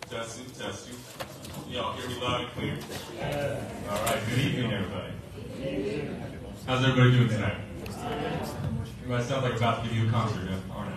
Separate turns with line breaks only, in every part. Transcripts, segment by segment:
Testing, testing. Y'all hear me loud and clear? All right, good evening, everybody. How's everybody doing tonight? You might sound like I'm about to give you a concert, aren't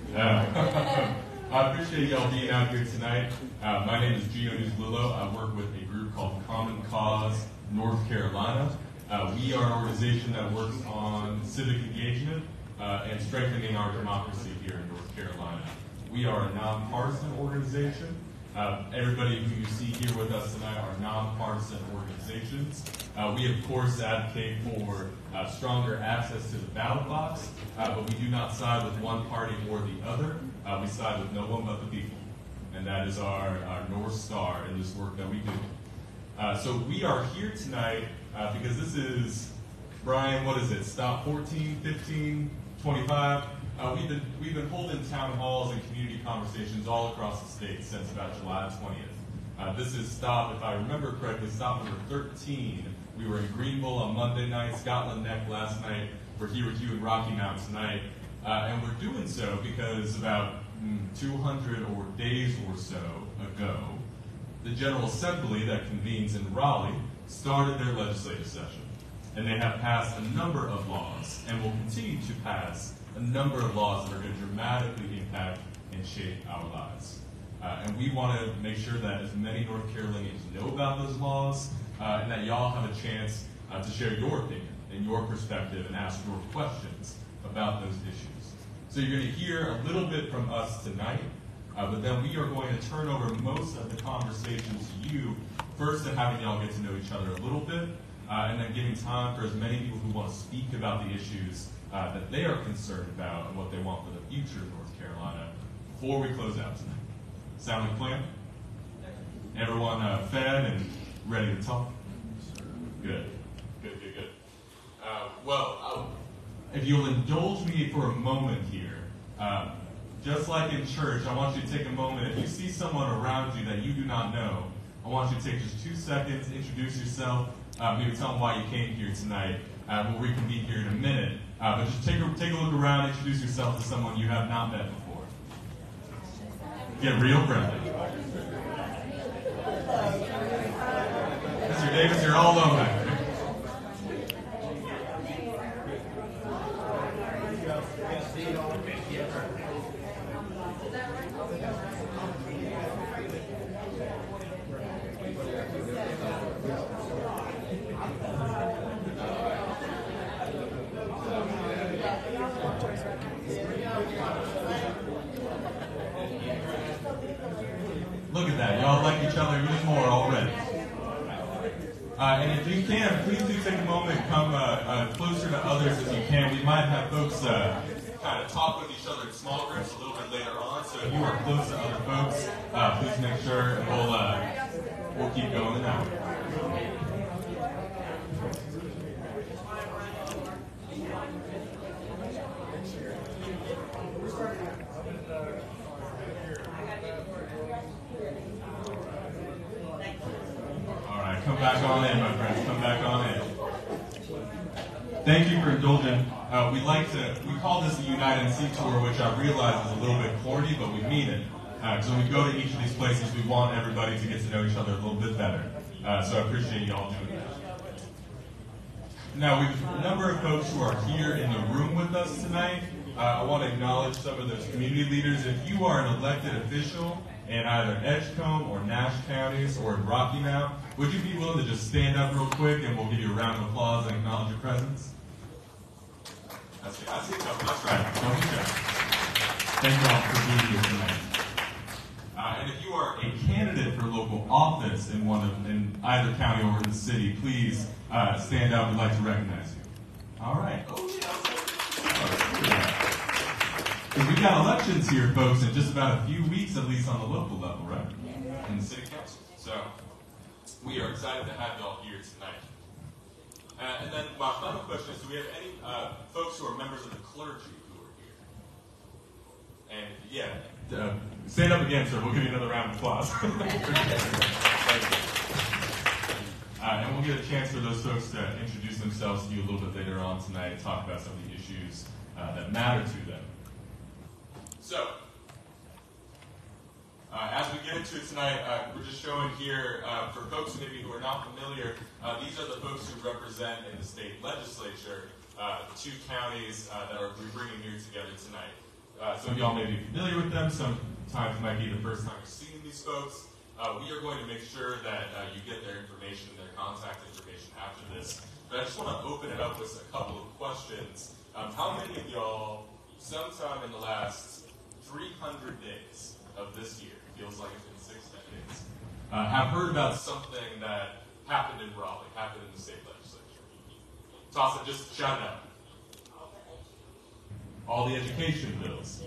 I? I appreciate y'all being out here tonight. My name is Gino Nuzlillo. I work with a group called Common Cause North Carolina. We are an organization that works on civic engagement and strengthening our democracy here in North Carolina. We are a nonpartisan organization. Everybody who you see here with us tonight are nonpartisan organizations. We, of course, advocate for stronger access to the ballot box, but we do not side with one party or the other. We side with no one but the people, and that is our North Star in this work that we do. So we are here tonight because this is, Brian, what is it, stop 14, 15, 25? We've been holding town halls and community conversations all across the state since about July 20th. This is stop, if I remember correctly, stop number 13. We were in Greenville on Monday night, Scotland Neck last night. We're here with you in Rocky Mount tonight. And we're doing so because about 200 days or so ago, the General Assembly that convenes in Raleigh started their legislative session. And they have passed a number of laws and will continue to pass a number of laws that are going to dramatically impact and shape our lives. And we want to make sure that as many North Carolinians know about those laws and that y'all have a chance to share your opinion and your perspective and ask your questions about those issues. So you're going to hear a little bit from us tonight, but then we are going to turn over most of the conversation to you, first and having y'all get to know each other a little bit, and then giving time for as many people who want to speak about the issues that they are concerned about and what they want for the future of North Carolina before we close out tonight. Sound like a plan? Everyone fed and ready to talk? Good. Well, if you'll indulge me for a moment here, just like in church, I want you to take a moment. If you see someone around you that you do not know, I want you to take just 2 seconds, introduce yourself, maybe tell them why you came here tonight. We'll reconvene here in a minute. But just take a look around, introduce yourself to someone you have not met before. Get real friendly. Mr. Davis, you're all alone back there. Look at that. Y'all like each other even more already. And if you can, please do take a moment and come closer to others as you can. We might have folks kind of talk with each other in small groups a little bit later on. So if you are close to other folks, please make sure, and we'll keep going now. Come back on in, my friends. Come back on in. Thank you for indulging. We call this the UnitedNC tour, which I realize is a little bit corny, but we mean it. Because when we go to each of these places, we want everybody to get to know each other a little bit better. So I appreciate y'all doing that. Now, we have a number of folks who are here in the room with us tonight. I want to acknowledge some of those community leaders. If you are an elected official in either Edgecombe or Nash counties or in Rocky Mount, would you be willing to just stand up real quick and we'll give you a round of applause and acknowledge your presence? I see a couple. That's right. Don't be shy. Thank you all for being here tonight. And if you are a candidate for local office in either county or in the city, please stand up. We'd like to recognize you. All right. Oh, yeah. We've got elections here, folks, in just about a few weeks, at least on the local level, right? In the city council. So we are excited to have y'all here tonight. And then my final question is, do we have any folks who are members of the clergy who are here? And yeah, stand up again, sir. We'll give you another round of applause. And we'll get a chance for those folks to introduce themselves to you a little bit later on tonight and talk about some of the issues that matter to them. So, as we get into it tonight, we're just showing here, for folks maybe who are not familiar, these are the folks who represent in the state legislature the two counties that we're bringing here together tonight. Some of y'all may be familiar with them. Sometimes it might be the first time you're seeing these folks. We are going to make sure that you get their information, their contact information after this. But I just want to open it up with a couple of questions. How many of y'all, sometime in the last 300 days of this year, feels like it's been 6 decades, have heard about something that happened in Raleigh, happened in the state legislature? Toss it, just shout it out. All the education bills.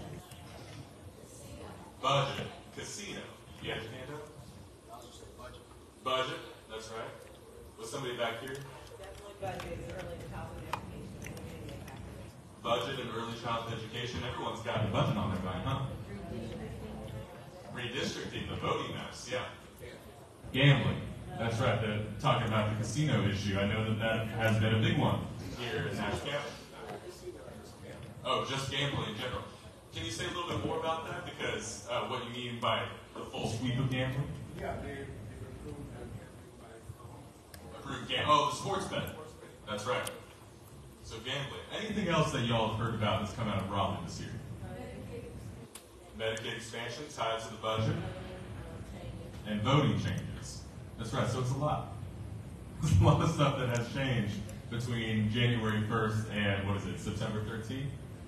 Budget. Casino. You have your hand up? Budget, that's right. Was somebody back here?
Definitely budget, early childhood education.
Budget and early childhood education. Everyone's got a budget on their mind, huh? Redistricting, the voting maps, yeah. Gambling, that's right. Talking about the casino issue. I know that has been a big one here in Nash County. Oh, just gambling in general. Can you say a little bit more about that? Because what you mean by the full sweep of gambling?
Yeah, they
Approved gambling. Oh, the sports betting. That's right. So gambling. Anything else that y'all have heard about that's come out of Raleigh this year? Medicaid expansion tied to the budget. And voting changes. That's right, so it's a lot. There's a lot of stuff that has changed between January 1st and, September 13th?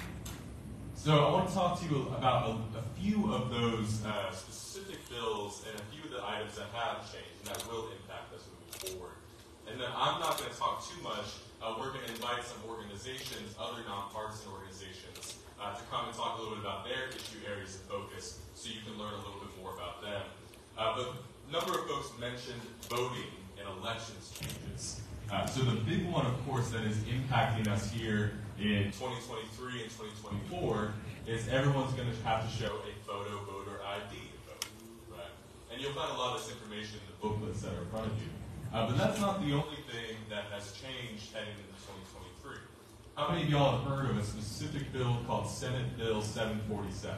So I want to talk to you about a few of those specific bills and a few of the items that have changed and that will impact us moving forward. And then I'm not going to talk too much. We're going to invite some organizations, other nonpartisan organizations, to come and talk a little bit about their issue areas of focus so you can learn a little bit more about them. But a number of folks mentioned voting and elections changes. So the big one, of course, that is impacting us here in 2023 and 2024 is everyone's going to have to show a photo voter ID to vote, right? And you'll find a lot of this information in the booklets that are in front of you. But that's not the only thing that has changed heading into 2023. How many of y'all have heard of a specific bill called Senate Bill 747?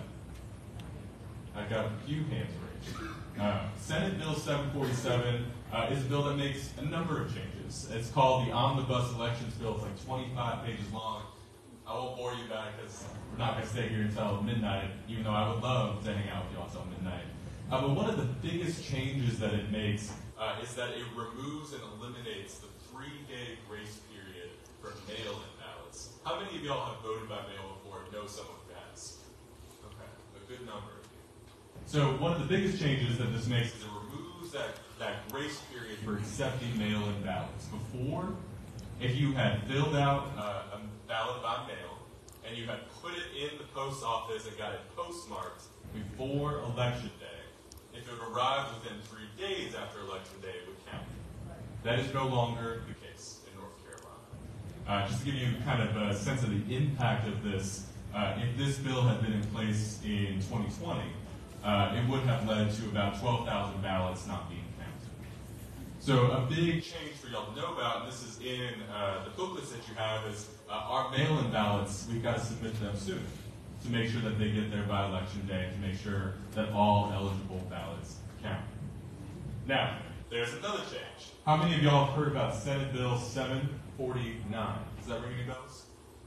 I've got a few hands raised. Senate Bill 747 is a bill that makes a number of changes. It's called the Omnibus Elections Bill. It's like 25 pages long. I won't bore you about it because we're not going to stay here until midnight, even though I would love to hang out with you all until midnight. But one of the biggest changes that it makes is that it removes and eliminates the 3-day grace period for mail-in ballots. How many of y'all have voted by mail before and know someone who has? Okay, a good number of you. So one of the biggest changes that this makes is it removes that grace period for accepting mail-in ballots. Before, if you had filled out a ballot by mail and you had put it in the post office and got it postmarked before Election Day, if it arrived within 3 days after Election Day, it would count. That is no longer the case in North Carolina. Just to give you kind of a sense of the impact of this, if this bill had been in place in 2020, it would have led to about 12,000 ballots not being counted. So a big change for y'all to know about, and this is in the booklets that you have, is our mail-in ballots, we've got to submit them soon to make sure that they get there by Election Day, to make sure that all eligible ballots count. Now, there's another change. How many of y'all have heard about Senate Bill 749? Does that ring any bells?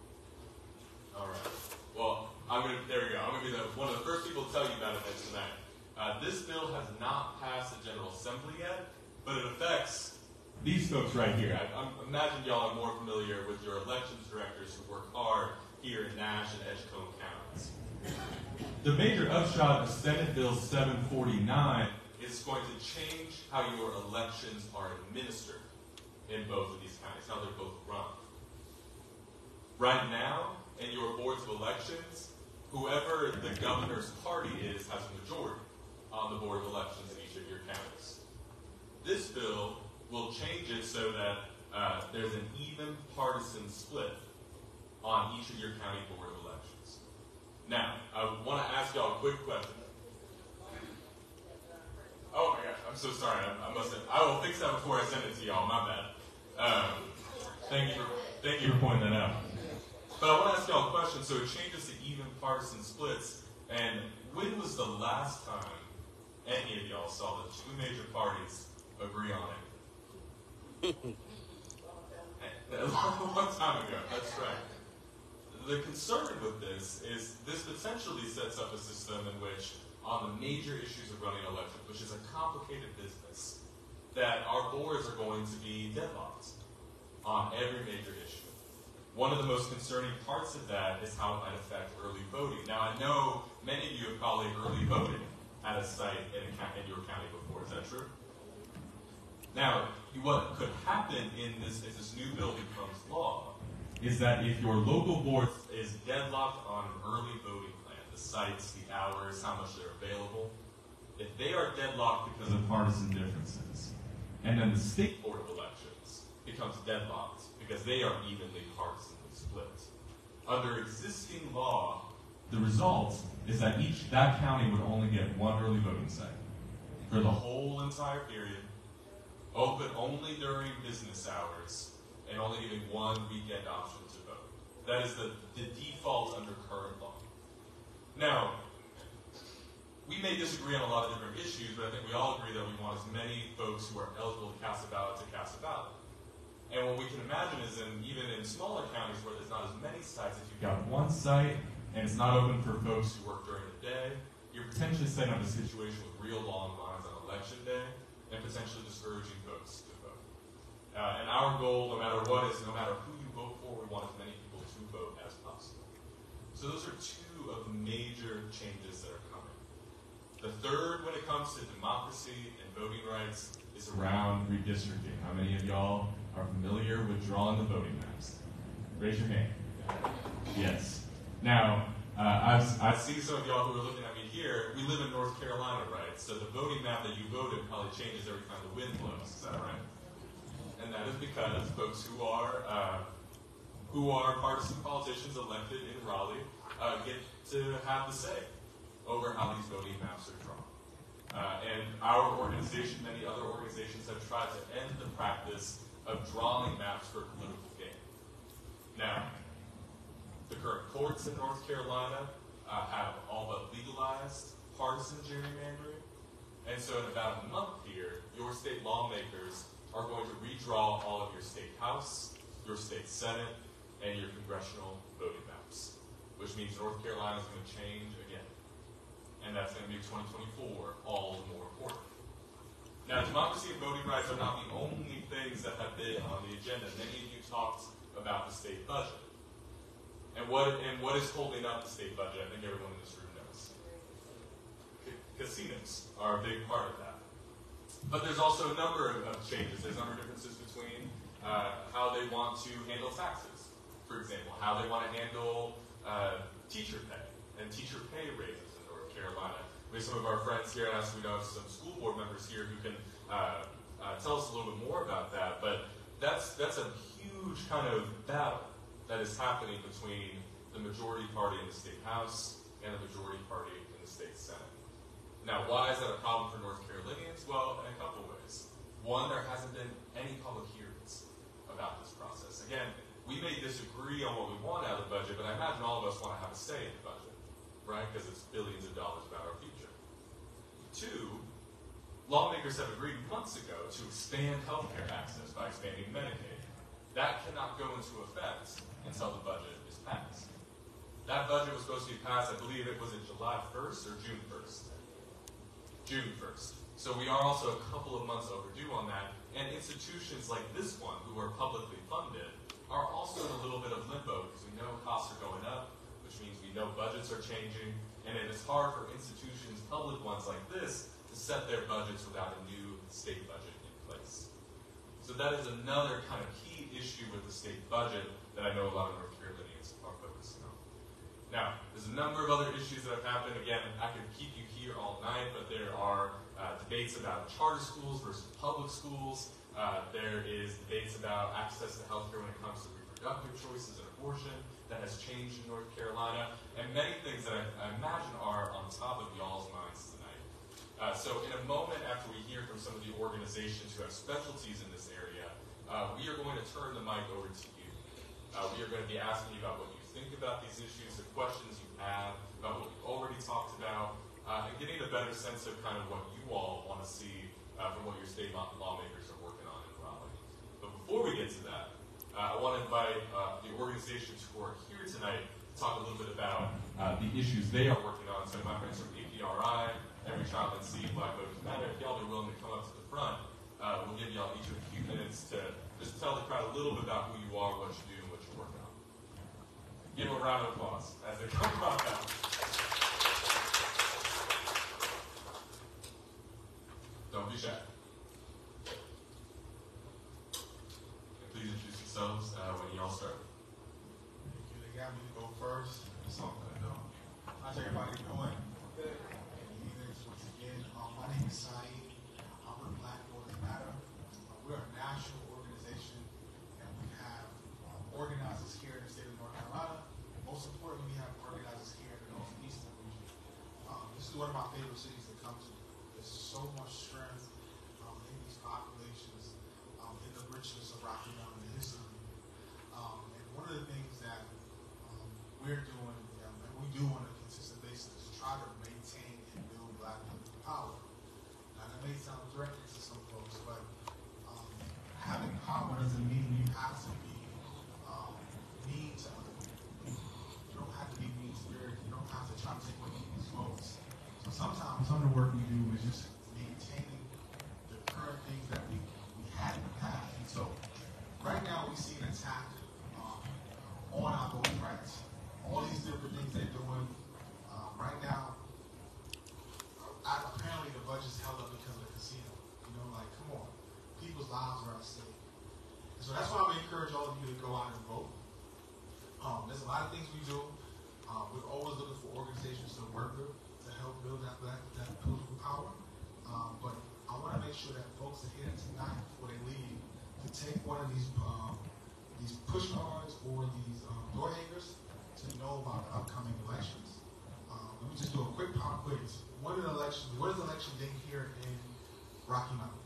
All right. Well, there we go. I'm going to be one of the first people to tell you about it tonight. This bill has not passed the General Assembly yet, but it affects these folks right here. I imagine y'all are more familiar with your elections directors who work hard here in Nash and Edgecombe counties. The major upshot of Senate Bill 749 is going to change how your elections are administered in both of these counties, how they're both run. Right now, in your boards of elections, whoever the governor's party is has a majority on the board of elections in each of your counties. This bill will change it so that there's an even partisan split on each of your county board of elections. Now, I want to ask y'all a quick question. Oh my gosh, I'm so sorry. I will fix that before I send it to y'all. My bad. Thank you for pointing that out. But I want to ask y'all a question. So it changes to even partisan splits. And when was the last time any of saw that two major parties agree on it. A long time ago, that's right. The concern with this is this potentially sets up a system in which, on the major issues of running elections, which is a complicated business, that our boards are going to be deadlocked on every major issue. One of the most concerning parts of that is how it might affect early voting. Now, I know many of you have probably early voted at a site in your county before. Is that true? Now, what could happen if this new bill becomes law is that if your local board is deadlocked on an early voting plan, the sites, the hours, how much they're available, if they are deadlocked because of partisan differences, and then the state board of elections becomes deadlocked because they are evenly partisanly split, under existing law, the result is that that county would only get one early voting site for the whole entire period, open only during business hours, and only giving one weekend option to vote. That is the default under current law. Now, we may disagree on a lot of different issues, but I think we all agree that we want as many folks who are eligible to cast a ballot. And what we can imagine is even in smaller counties where there's not as many sites, if you've got one site and it's not open for folks who work during the day, you're potentially setting up a situation with real long lines on election day and potentially discouraging folks to vote. And our goal, no matter what, is no matter who you vote for, we want as many people to vote as possible. So those are two of the major changes that are coming. The third, when it comes to democracy and voting rights, is around redistricting. How many of y'all are familiar with drawing the voting maps? Raise your hand. Yes. Now, I see some of y'all who are looking at me here. We live in North Carolina, right? So the voting map that you voted probably changes every time the wind blows. Is that right? And that is because folks who are partisan politicians elected in Raleigh get to have the say over how these voting maps are drawn. And our organization, many other organizations, have tried to end the practice of drawing maps for political gain. Now, the current courts in North Carolina have all but legalized partisan gerrymandering. And so in about a month here, your state lawmakers are going to redraw all of your state House, your state Senate, and your congressional voting maps, which means North Carolina is going to change again. And that's going to make 2024 all the more important. Now, democracy and voting rights are not the only things that have been on the agenda. Many of you talked about the state budget. And what is holding up the state budget? I think everyone in this room knows. Casinos are a big part of that. But there's also a number of changes. There's a number of differences between how they want to handle taxes, for example, how they want to handle teacher pay and teacher pay raises in North Carolina. We have some of our friends here, and we have some school board members here who can tell us a little bit more about that. But that's a huge kind of battle that is happening between the majority party in the state House and the majority party in the state Senate. Now, why is that a problem for North Carolinians? Well, in a couple of ways. One, there hasn't been any public hearings about this process. Again, we may disagree on what we want out of the budget, but I imagine all of us want to have a say in the budget, right? Because it's billions of dollars about our future. Two, lawmakers have agreed months ago to expand healthcare access by expanding Medicaid. That cannot go into effect until the budget is passed. That budget was supposed to be passed, I believe it was July 1st or June 1st? June 1st. So we are also a couple of months overdue on that. And institutions like this one, who are publicly funded, are also in a little bit of limbo because we know costs are going up, which means we know budgets are changing, and it is hard for institutions, public ones like this, to set their budgets without a new state budget in place. So that is another kind of key issue with the state budget that I know a lot of North Carolinians are focusing on. Now, there's a number of other issues that have happened. Again, I could keep you here all night, but there are debates about charter schools versus public schools. There is debates about access to healthcare when it comes to reproductive choices and abortion that has changed in North Carolina, and many things that I imagine are on top of y'all's minds tonight. So in a moment after we hear from some of the organizations who have specialties in this area, we are going to turn the mic over to you. We are going to be asking you about what you think about these issues, the questions you have about what we've already talked about, and getting a better sense of kind of what you all want to see from what your state lawmakers are working on in Raleigh. But before we get to that, I want to invite the organizations who are here tonight to talk a little bit about the issues they are working on. So my friends from APRI, Every Child NC, Black Voters Matter, if y'all are willing to come up to the front, we'll give y'all each a few minutes to just tell the crowd a little bit about who you are, what you do, and what you're working on. Give them a round of applause as they come about that. Don't be shy. And please introduce yourselves when you all start.
Thank you. They got me to go first. That's all I know. How's everybody doing? Good. Once again, my name is Saeed. I'm with Black Voters Matter. We're a national organization, and we have organizers here in the state of North Carolina. Most importantly, we have organizers here in the northeastern region. This is one of my favorite cities to come to. There's so much strength in these populations, in the richness of Rocky Mountain, the history. And one of the things that we're doing, and we do on a consistent basis, is try to maintain and build Black people's power. Now, that may sound threatening to some folks, but having power doesn't mean you have to be mean to other people. You don't have to be mean-spirited. You don't have to try to take away people's votes. So sometimes some of the work we do is just maintaining the current things that we had in the past. And so right now we see an attack on our voting rights. All these different things they're doing. Right now, apparently the budget's held up because of the casino. You know, like, come on. People's lives are at stake. And so that's why I would encourage all of you to go out and vote. There's a lot of things we do. We're always looking for organizations to work with to help build that political power. But I want to make sure that folks are here tonight before they leave to take one of these push cards or these door hangers to know about the upcoming elections. Let me just do a quick pop quiz. What is election day here in Rocky Mountain?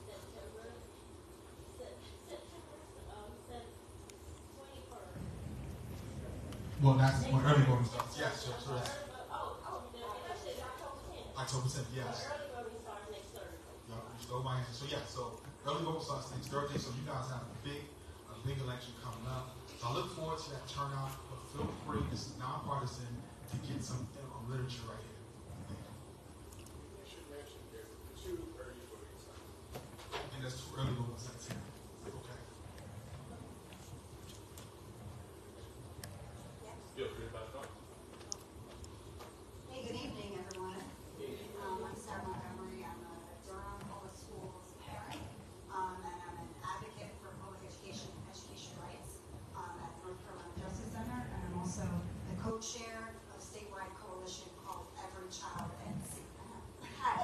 Well, that's when early voting starts. Yes, sure. That's October 10th, yes.
Early voting starts next Thursday.
You stole my answer. So yeah, so early voting starts next Thursday, so you guys have a big election coming up. So I look forward to that turnout, but feel free, this is nonpartisan, to get some literature right here. Thank you.
I should mention there's 2 early voting sites.
And there's 2 early voting sites here. Okay.
Feel free to back up.
Hey, good evening, everyone. I'm Sarah Montgomery. I'm a Durham Public Schools parent, and I'm an advocate for public education and education rights at the North Carolina Justice Center, and I'm also the co-chair of a statewide coalition called Every Child NC. Hi.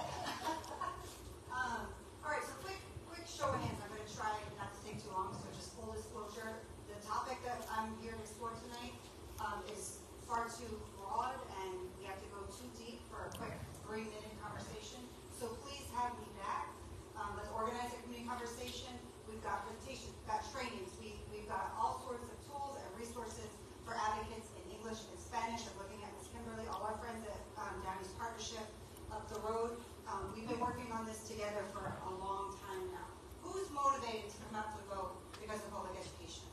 All right, so quick show of hands. I'm going to try not to take too long, so just full disclosure. The topic that I'm here to explore tonight is far too broad, and we have to go too deep for a quick 3-minute conversation. So please have me back. Let's organize a community conversation. We've got presentations, we've got trainings, we've got all sorts of tools and resources for advocates in English and Spanish. I'm looking at Ms. Kimberly, all our friends at Downey's Partnership up the road. We've been working on this together for a long time now. Who's motivated to come out to vote because of public education?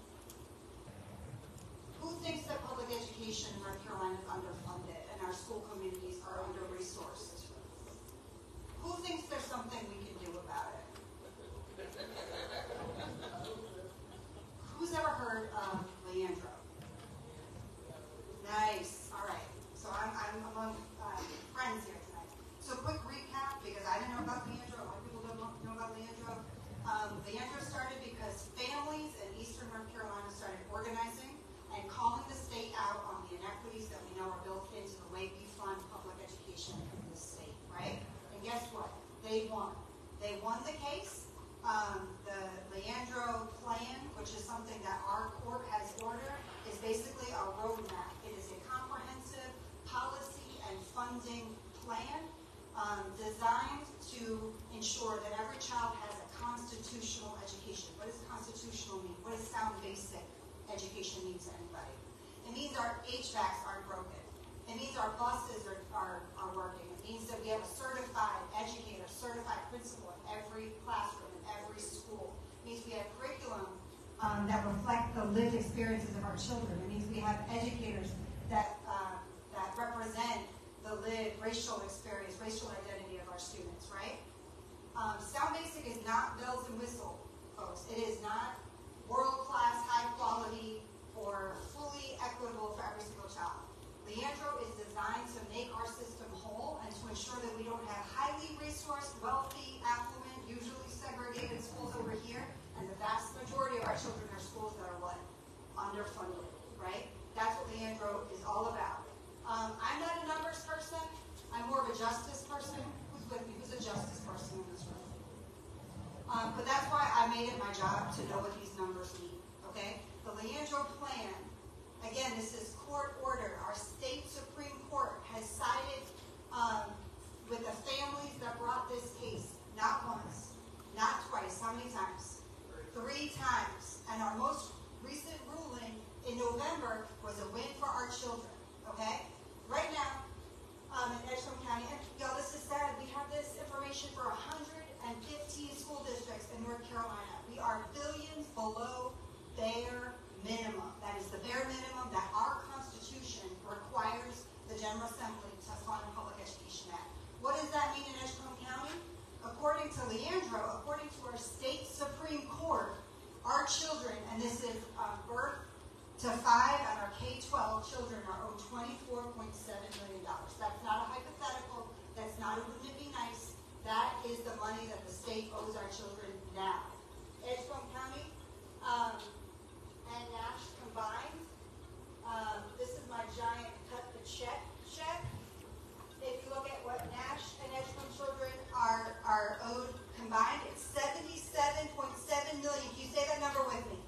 Who thinks that public education in North Carolina is underfunded and our school communities are under-resourced? Who thinks there's something we can do about it? Who's ever heard of Leandro? Nice. All right. So I'm among friends here tonight. So quick recap, because I didn't know about Leandro. A lot of people don't know about Leandro. Leandro started because families in Eastern North Carolina started organizing and calling the state out on the inequities that we know are built into the way we fund public education in this state, right? And guess what? They won. They won the case. The Leandro plan, which is something that our court has ordered, is basically a roadmap. It is a comprehensive policy and funding plan designed to ensure that every child has a constitutional education. What does constitutional mean? What does sound basic education mean to anybody? It means our HVACs aren't broken. It means our buses are working. It It means that we have a certified educator, certified principal in every classroom, in every school. It means we have curriculum that reflect the lived experiences of our children. It means we have educators that represent the lived racial experience, racial identity of our students, right? Sound Basic is not bells and whistles, folks. It is not world-class, high-quality, or fully equitable for every single child. Leandro is designed to make our system whole and to ensure that we don't have highly resourced, wealthy, affluent, usually segregated schools over here, and the vast majority of our children are schools that are what? Underfunded, right? That's what Leandro is all about. I'm not a numbers person. I'm more of a justice person. Who's with me? Who's a justice person in this room? But that's why I made it my job to know what these numbers mean, okay? The Leandro plan, again, this is court order. Our state Supreme Court has sided with the families that brought this case, not once, not twice. How many times? 3 times. And our most recent ruling in November was a win for our children, okay? Right now, in Edgecombe County, and y'all, this is sad, we have this information for 115 school districts in North Carolina. We are billions below bare minimum. That is the bare minimum that our Constitution requires the General Assembly to fund public education at. What does that mean in Edgecombe County? According to Leandro, according to our state Supreme Court, our children, and this is birth to 5 and our K-12 children are owed $24.7 million. That's not a hypothetical. That's not a wouldn't it be nice. That is the money that the state owes our children now. Edgecombe County and Nash combined, this is my giant cut the check. If you look at what Nash and Edgecombe children are owed combined, it's $77.7 million. Can you say that number with me?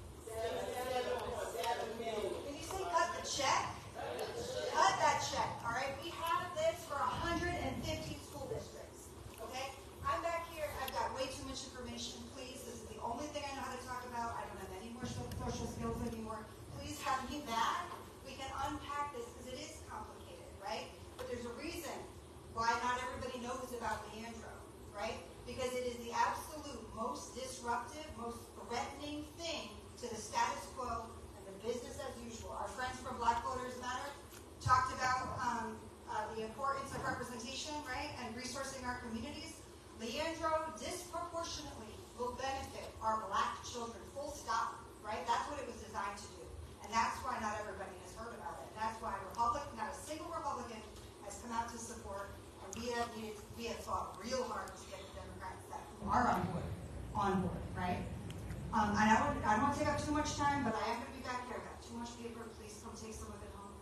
77.7 million. Can you say cut the check? Cut that check, all right? We have this for 115 school districts, okay? I'm back here. I've got way too much information. Please, this is the only thing I know how to talk about. I don't have any more social skills anymore. Please have me back. We can unpack this because it is complicated, right? But there's a reason why not everybody knows about Leandro, right? Because it is the absolute most disruptive, most threatening thing to the status quo and the business as usual. Our friends from Black Voters Matter talked about the importance of representation, right, and resourcing our communities. Leandro disproportionately will benefit our Black children, full stop, right? That's what it was designed to do. And that's why not everybody has heard about it. And that's why not a single Republican has come out to support, and we have fought real hard to get the Democrats that are on board, right? And I don't want to take up too much time, but I am going to be back here. I've got too much paper. Please come take some of it home.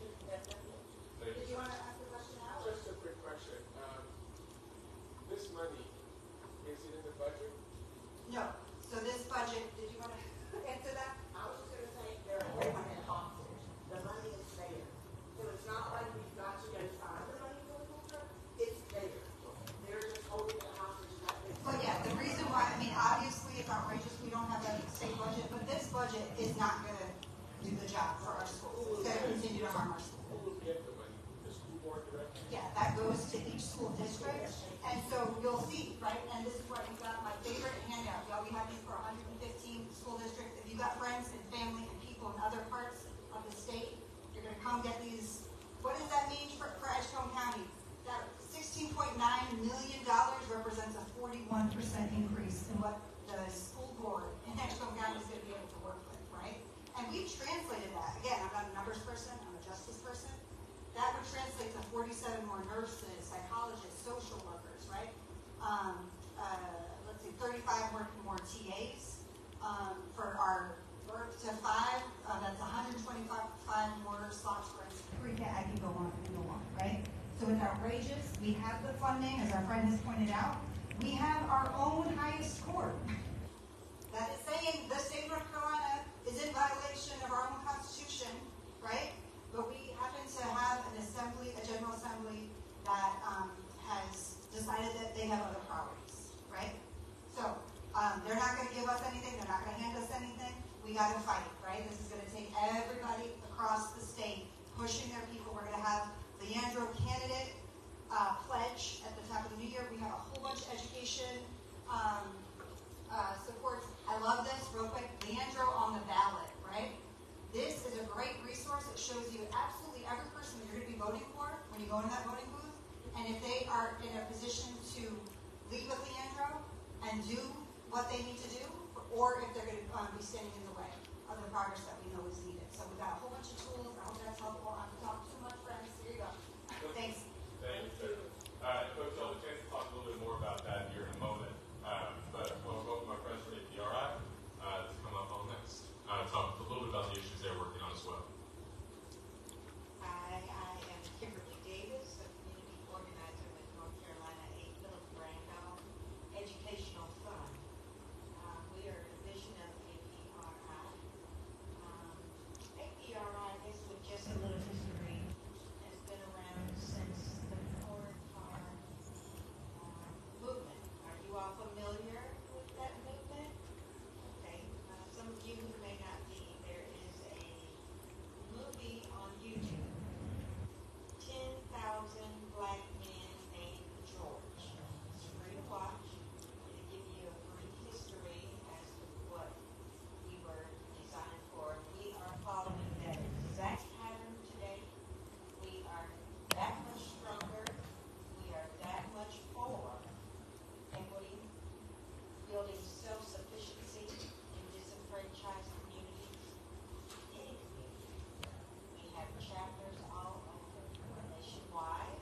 Did you want to ask the question now?
Just a quick question. This money, is it in the budget?
No. So this budget, did you want to answer that?
I was just going to say there are overhead costs. The money is there. So it's not like we've got to go find the money for the culture. It's there. They're just holding the hostage.
But yeah, the reason why, I mean, obviously it's outrageous we don't have a state budget, but this budget is not going to do the job for our schools. It's going to continue to harm our schools.
Who will get the money? The school board director?
Yeah, that goes to each school district. And so you'll see, right? And this is where you've got my favorite handout. Y'all, we have these for 115 school districts. If you've got friends and family and people in other parts of the state, you're going to come get these. What does that mean for Edgecombe County? That $16.9 million represents a 41% increase in what the school board in Edgecombe County is going to be able to work with, right? And we've translated that. Again, I'm not a numbers person. I'm a justice person. That would translate to 47 more nurses, psychologists, social workers, right? Let's see, 35 more TAs for our birth to 5. That's 125 more slots for pre-K. I can go on and go on, right? So it's outrageous. We have the funding, as our friend has pointed out. We have our own highest court. That is saying the state of North Carolina is in violation of our own Constitution, right? But we happen to have an assembly, a General Assembly, that has decided that they have other priorities, right? So they're not going to give us anything. They're not going to hand us anything. We got to fight, right? This is going to take everybody across the state pushing their people. We're going to have Leandro candidate pledge petition supports, I love this, real quick, Leandro on the ballot, right? This is a great resource that shows you absolutely every person that you're going to be voting for when you go into that voting booth, and if they are in a position to lead with Leandro and do what they need to do, or if they're going to be standing in the way of the progress that we know is needed. So we've got a whole bunch of tools. I hope that's helpful. I'm talking too much, friends. Here you go. Thanks.
Thank you, sir. Coach, I'll have a chance to talk a little bit more about that here in a moment. But I want to welcome my friends from APRI to come up on next. Talk a little bit about the issues they're working on as well.
Hi, I am Kimberly Davis, a community organizer with North Carolina 8 Philip Randolph Educational Fund. We are a division of APRI. APRI, this with just a little history, has been around since the Ford car movement. Are you all familiar with that movement? Okay. Some of you who may not be, there is a movie on YouTube, 10,000 Black Men Named George. It's free to watch. It'll give you a brief history as to what we were designed for. We are following that exact pattern today. We are that much stronger. We are that much for equity, building self-sufficiency in disenfranchised communities, any community. We have chapters all over nationwide.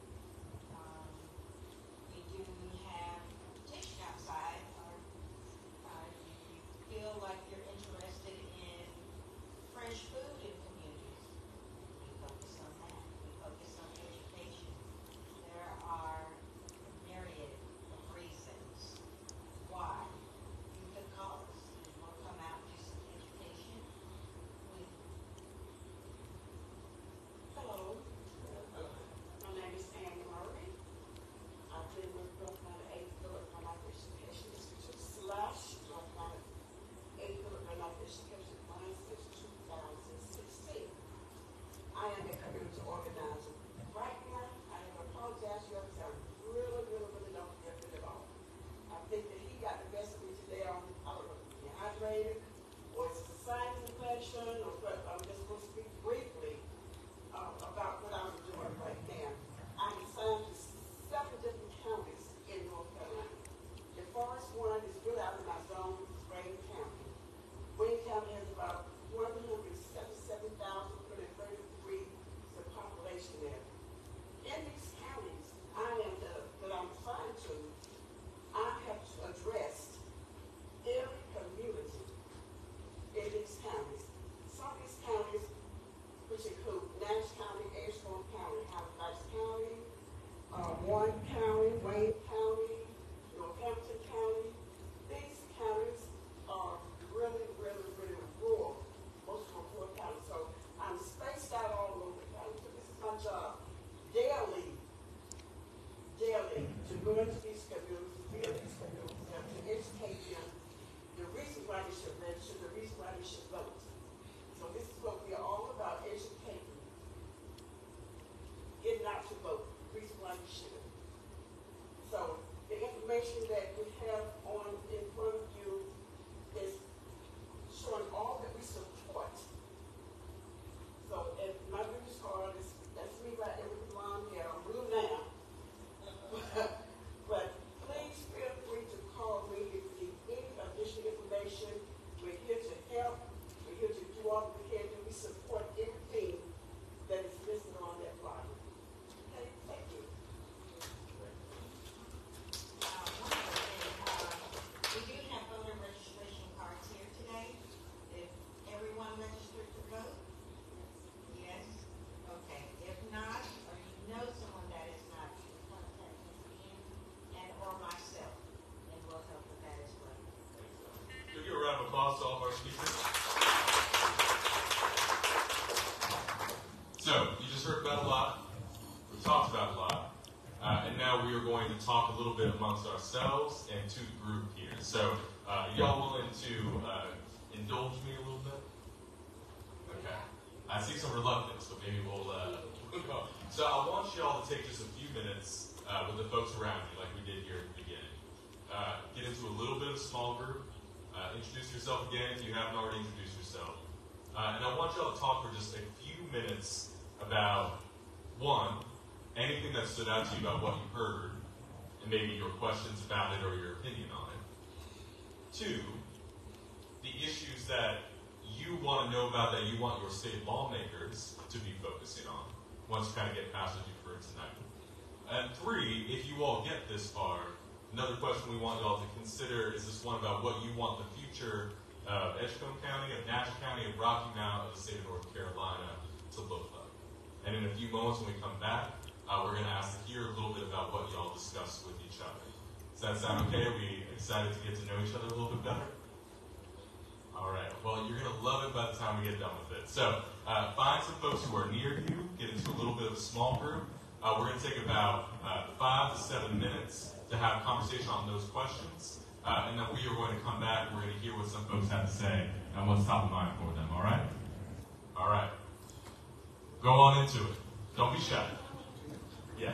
We do have petition outside, or you feel like you're interested in fresh food in communities. We focus on that. We focus on education. There are myriad of reasons why you could call us and we'll come out and do some education.
Hello. My name is Anne Murray. I've been with North Carolina 8 Philip Randolph Education Institute / North Carolina 8 Philip Randolph Education Fund since 2016. I am a community organizer. Right now, I am apologize to you because I really don't get it at all. I think that he got the best of me today on, I don't know, dehydrated, or it's a sinus infection, or what. I'm just going to speak briefly about what I'm doing right now. I'm assigned to 7 different counties in North Carolina. The first one is really out of my zone, is Wayne County. Wayne County has about 177,333 the population there. In these counties, that I'm assigned to, I have addressed every community in these counties. Some of these counties, which include Nash County, Edgecombe County, Halifax County, Warren County, Wayne County, Northampton County. These counties are really rural. Most of them are poor counties. So I'm spaced out all over the county. So this is my job daily to go into these communities, build these communities, to educate them the reason why they should register, the reason why they should vote. So this is what we are all about, educating, getting out to vote, the reason why you should. So the information that we have on in front of you is showing all that we support. So if my business card is, that's me right there with the blonde hair. I'm blue now. But please feel free to call me if you need any additional information. We're here to help. We're here to do all we can do. We support everything that is listed on that flyer. Okay, thank you.
We do have voter registration cards here today. If everyone registered to vote? Yes? Okay. If not, or you know someone that is not, you can contact Ian and or myself, and we'll help with that as well.
Give you a round of applause to all of our speakers. So, you just heard about a lot. We talked about a lot. And now we are going to talk a little bit amongst ourselves and to the group here. So, y'all willing to indulge me a little bit? Okay. I see some reluctance, but maybe we'll go. So I want y'all to take just a few minutes with the folks around you, like we did here at the beginning. a small group. Introduce yourself again if you haven't already introduced yourself. And I want y'all to talk for just a few minutes about, one, anything that stood out to you about what you heard, and maybe your questions about it or your opinion on it. Two, the issues that you want to know about that you want your state lawmakers to be focusing on once you kind of get past what you've heard tonight. And three, if you all get this far, another question we want y'all to consider is this one about what you want the future of Edgecombe County, of Natchez County, of Rocky Mount, of the state of North Carolina to look like. And in a few moments when we come back, we're going to ask to hear a little bit about what y'all discussed with each other. Does that sound okay? Are we excited to get to know each other a little bit better? All right. Well, you're going to love it by the time we get done with it. So find some folks who are near you, get into a little bit of a small group. We're going to take about 5 to 7 minutes to have a conversation on those questions. And then we are going to come back and we're going to hear what some folks have to say and what's top of mind for them. All right? All right. Go on into it. Don't be shy. Yes.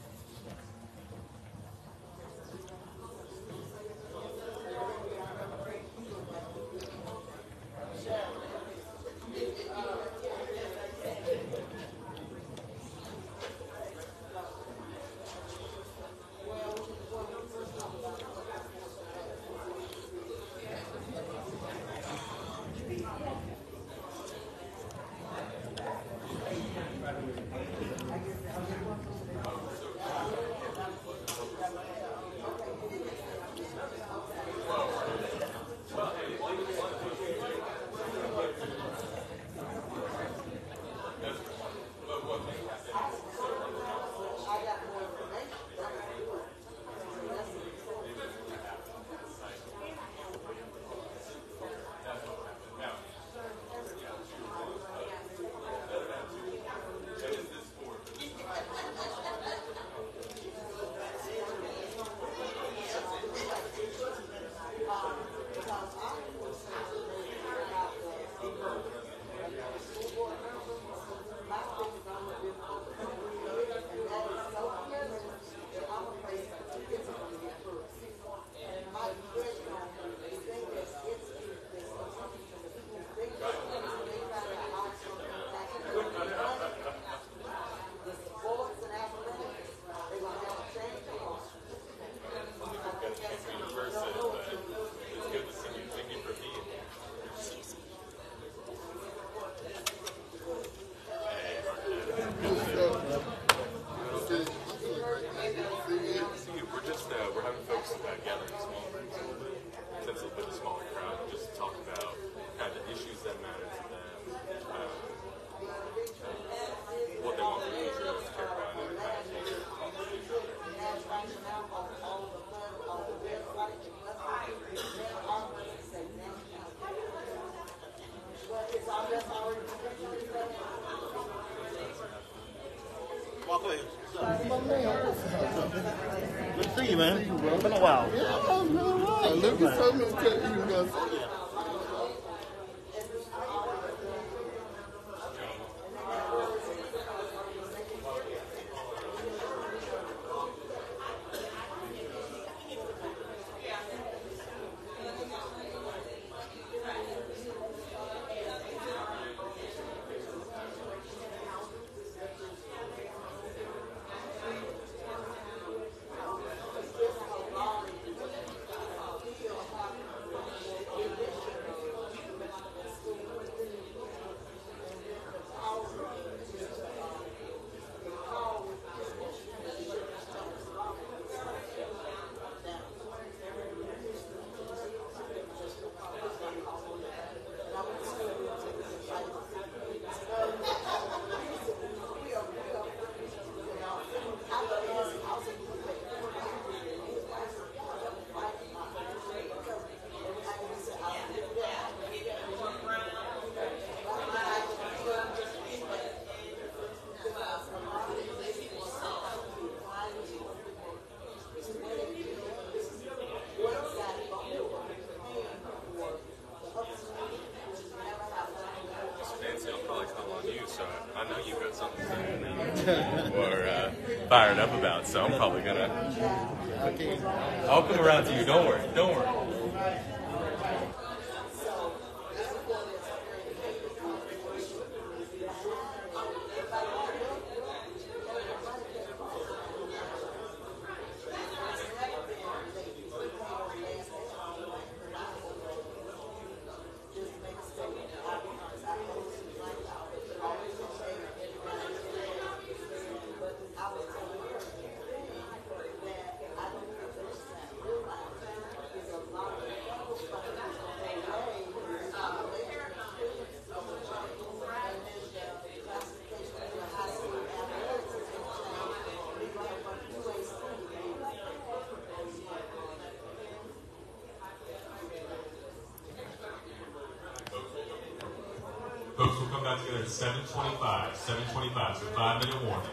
Good to see you, man. It's been a while.
Yeah, I'm doing right. Look at so many times you guys.
or fired up about, so I'm probably gonna. I'll come around to you. Don't worry. Don't worry. Folks, we'll come back together at 7:25. 7:25, so 5-minute warning.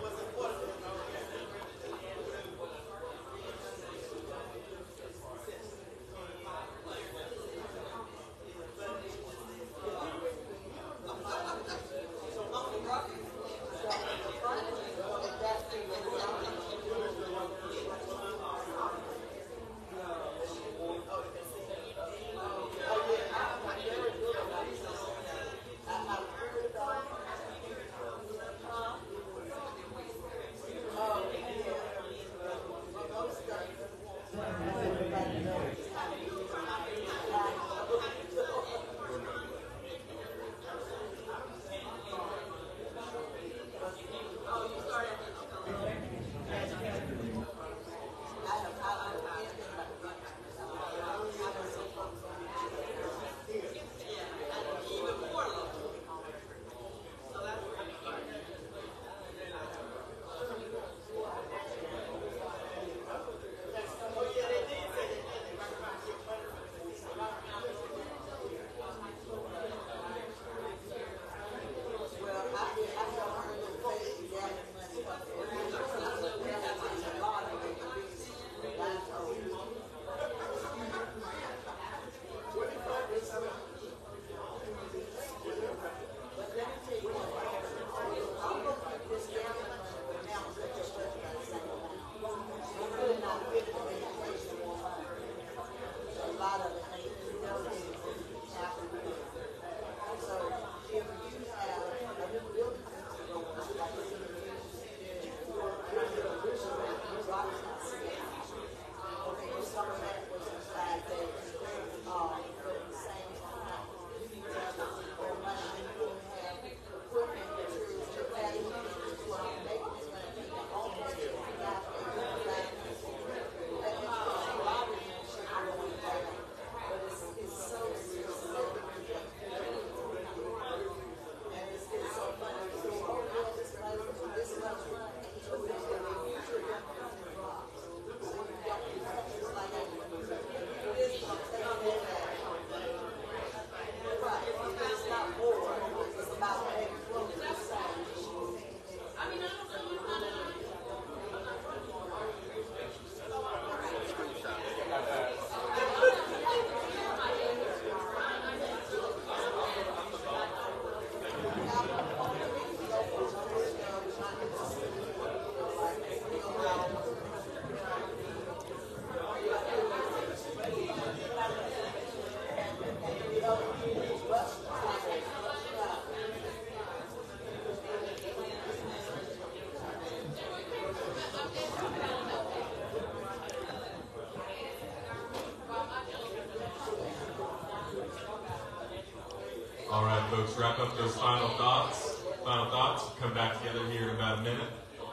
All right, folks, wrap up those final thoughts. Final thoughts. We'll come back together here in about a minute.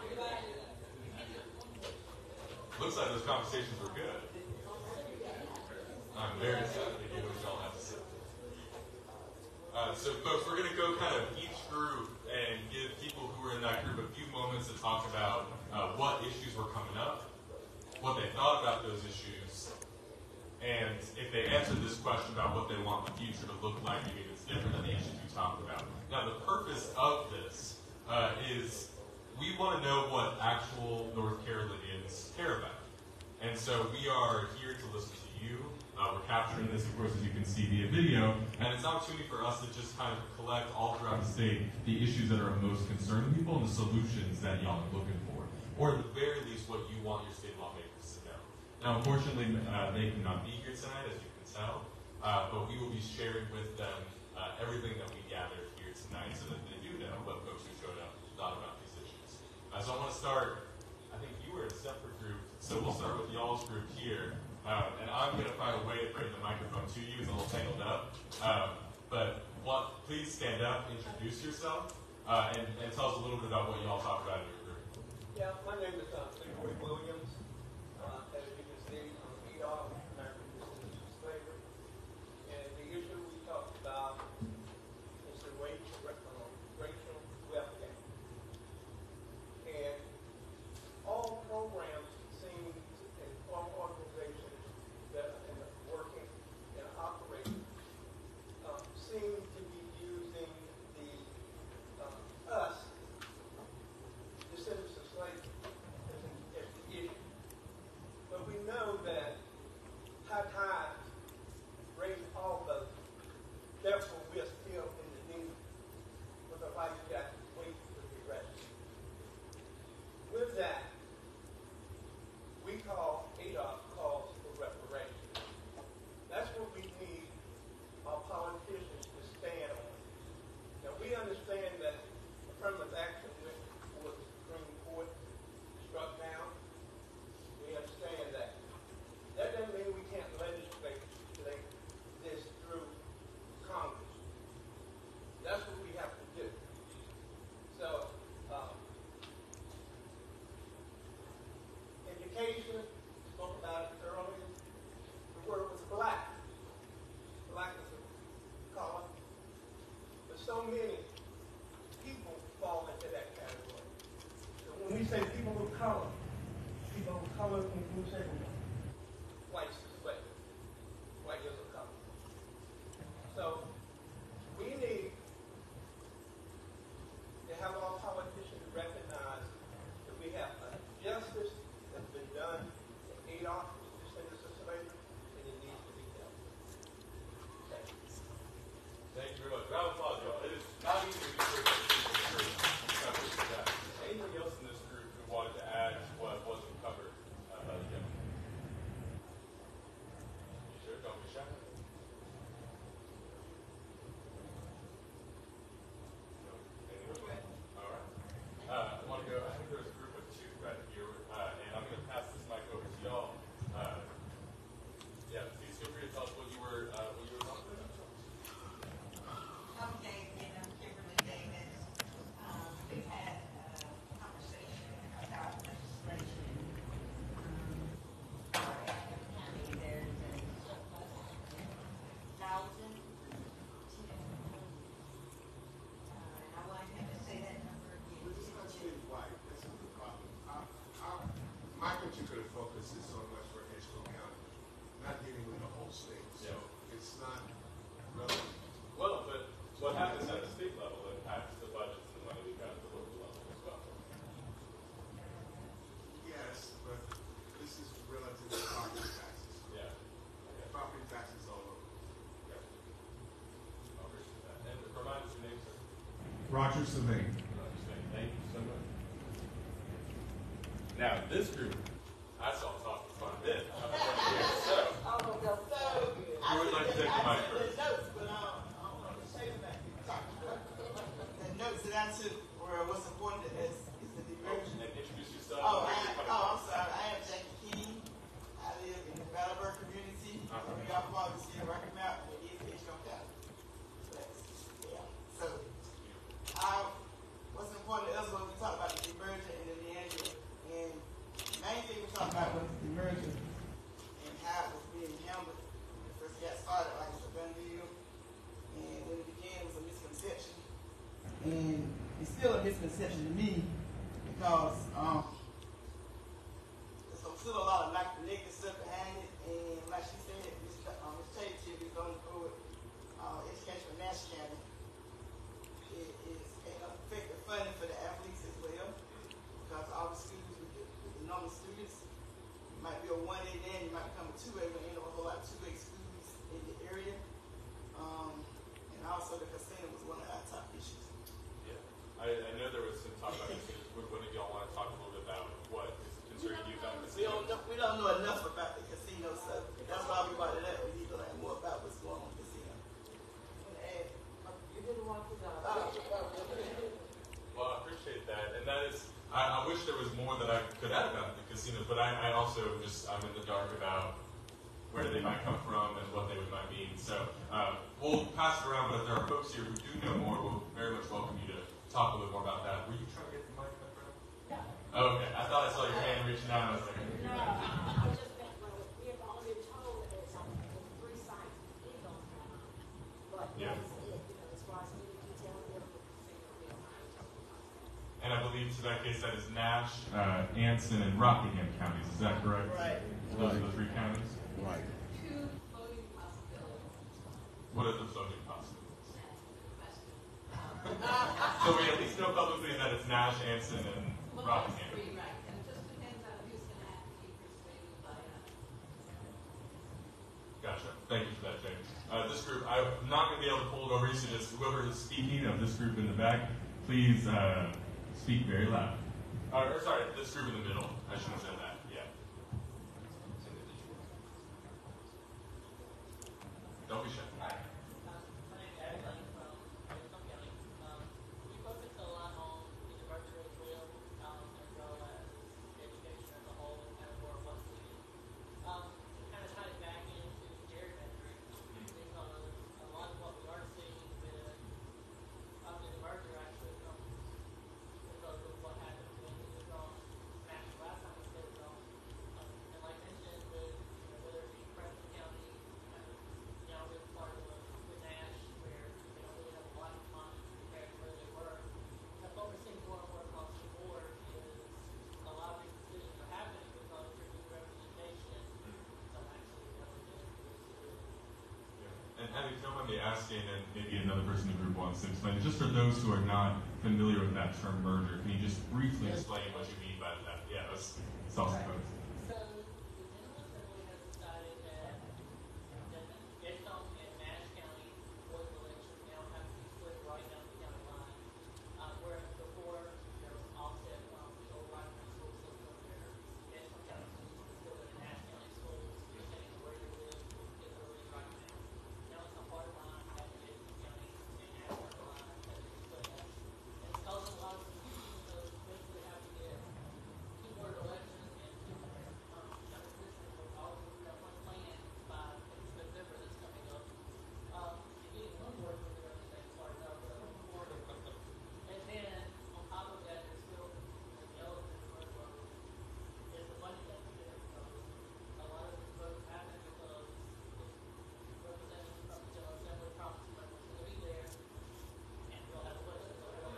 Looks like those conversations were good. I'm very excited to hear what y'all have to say. So, folks, we're going to go kind of each group and give people who are in that group a few moments to talk about what issues were coming up, what they thought about those issues, and if they answered this question about what they want the future to look like, maybe it's different than the issues we talked about. Now, the purpose of this is we want to know what actual North Carolinians care about. And so we are here to listen to you. We're capturing this, of course, as you can see via video. And it's an opportunity for us to just kind of collect all throughout the state the issues that are most concerning people and the solutions that y'all are looking for. Or at the very least, what you want your state lawmakers to know. Now, unfortunately, they cannot be here tonight, as you can tell, but we will be sharing with them everything that we gathered here tonight so that they do know what folks who showed up thought about these issues. So I want to start, I think you were in a separate group, so we'll start with y'all's group here. And I'm going to find a way to bring the microphone to you. It's a little tangled up. Please stand up, introduce yourself, and tell us a little bit about what y'all talked about in your group.
Yeah, my name is Leroy Williams. As you can see, I'm EDOC, American Descendants of Slavery. And the issue we talked about is the racial wealth gap. And all programs seem, and all organizations that are working and operating seem to be using us, descendants of slavery, as the issue. But we know that high tides raise all boats. Therefore, we are still in the need for the life jacket wait to be ready. With that, we call ADOC calls for reparations. That's what we need our politicians to stand on. Now, we understand that affirmative action went before the Supreme Court, struck down. We understand that. That doesn't mean we can't legislate this through Congress. That's what we have to do. So, education, spoke about it earlier. The word was black. Black is a color. But so many people fall into that category. So when we say people of color includes everyone. Whites is white. White is a color. So we need to have our politicians recognize that we have a justice that's been done to ADOC, descendants of slavery, and it needs to be done. Thank you.
Thank you very much. Round of applause, y'all. It is not easy to be here for people in the group. I appreciate that. Anybody else in this group who wanted to add what wasn't covered by the gentleman? Sure, don't be shy. No? Anyone? All right. I want to go, I think there's a group of two right here, and I'm going to pass this mic over to y'all. Yeah, please feel free to tell us what you were talking about.
Okay, and I'm Kimberly Davis. We've had a conversation about legislation. For Edgecombe County, there's a surplus of 10,000. And I want him to say that number again.
We're discussing why. This is the problem. My particular focus is so much for Edgecombe County, not dealing with the whole state. So it's not relevant.
Well, but what happens at the state level impacts the budgets and the money we got at the local level as well.
Yes, but this is relative to property taxes.
Yeah. Okay.
Property taxes all over.
Yeah. I'll appreciate that. And remind us your name, sir.
Roger Sylvain.
Thank you so much. Now, this group, I saw talking quite a bit. So, who would like to take the mic first?
The notes that I took were what's important is the diversion.
And introduce yourself.
I'm sorry. I am Jackie King. I live in the Battleboro community. We got part of the city Rocky Mountain. It is Edgecombe County. So, what's important to us was we talked about the diversion and the meandering. And the main thing we talked about was the diversion and how it was being handled when it first got started, like it's a gun deal. And when it began, it was a misconception. And it's still a misconception to me because there's still a lot of negative stuff behind it. And like she said, Ms. Tate is going through it. Education for Nash County. It is effective funding for the athletes as well. Because all the students, with the normal students, you might be a 1A then, you might become a 2A when you end up with a whole lot of 2A schools in the area. And also the casino was one of our top issues.
Yeah. I know there was some talk about this. Would one of y'all want to talk a little bit also I'm in the dark about where they might come from and what they might mean. So we'll pass it around, but if there are folks here who do know more, we'll very much welcome you to talk a little bit more about that. Were you trying to get the mic up front?
No.
Oh, okay. I thought I saw your hand reaching down. I was like,
No, I just meant, well, we have already been told that there's 3 sites in North Carolina. But
yeah.
that's it, as far as any detail, we'll figure it out.
And I believe to that case that is Nash, Anson, and Rockingham counties. Is that correct?
Right.
Those are the 3 counties?
Right.
2 voting possibilities.
What are the voting possibilities? So we at least know publicly that it's Nash, Anson, and Rockingham.
Right, and it just depends on who's going to have to be persuaded by
Gotcha. Thank you for that, Jay. This group, I'm not going to be able to pull it over you, so just whoever is speaking of this group in the back, please speak very loud. Or sorry, this group in the middle. I shouldn't have said that. Yeah. Don't be shy. And if you don't mind me asking, and maybe another person in the group wants to explain it, just for those who are not familiar with that term merger, can you just briefly explain what you mean by that? Yeah, it's self-supposed.
So the General Assembly has decided that Edgecombe and Nash County board of elections now have to be split right down the county line. Whereas before there was offset from the old Rockland school system where Edgecombe County schools were still in the Nash County schools, depending on where you live, is really right now. Now it's a hard line at the Edgecombe County and Ashburn line that is split up. And it's causing a lot of confusion because basically have to get 2 board of elections and 2 county commissioners with all of that one plan by November that's coming up. And getting 1 board for the other thing part of the board. And then on top of that, there's still the elephant in the room is the money that's there. A lot of these votes happen because representatives from the General Assembly promised money was going to be there, and we'll have a budget.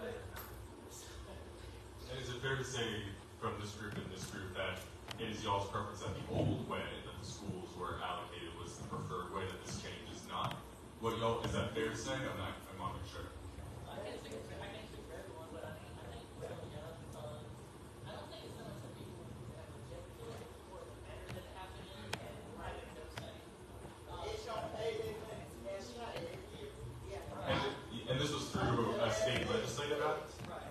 And is it fair to say from this group and this group that it is y'all's preference that the old way that the schools were allocated was the preferred way, that this change is not? What y'all, is that fair to say? I'm not sure.
I can't speak for everyone, but I think really, yeah, I don't think it's so much that people have rejected it, it's more the manner that it happened in, and right in those things.
It's gonna pay them, that's right, every year. Yeah.
And this was through a state legislative act?
Right.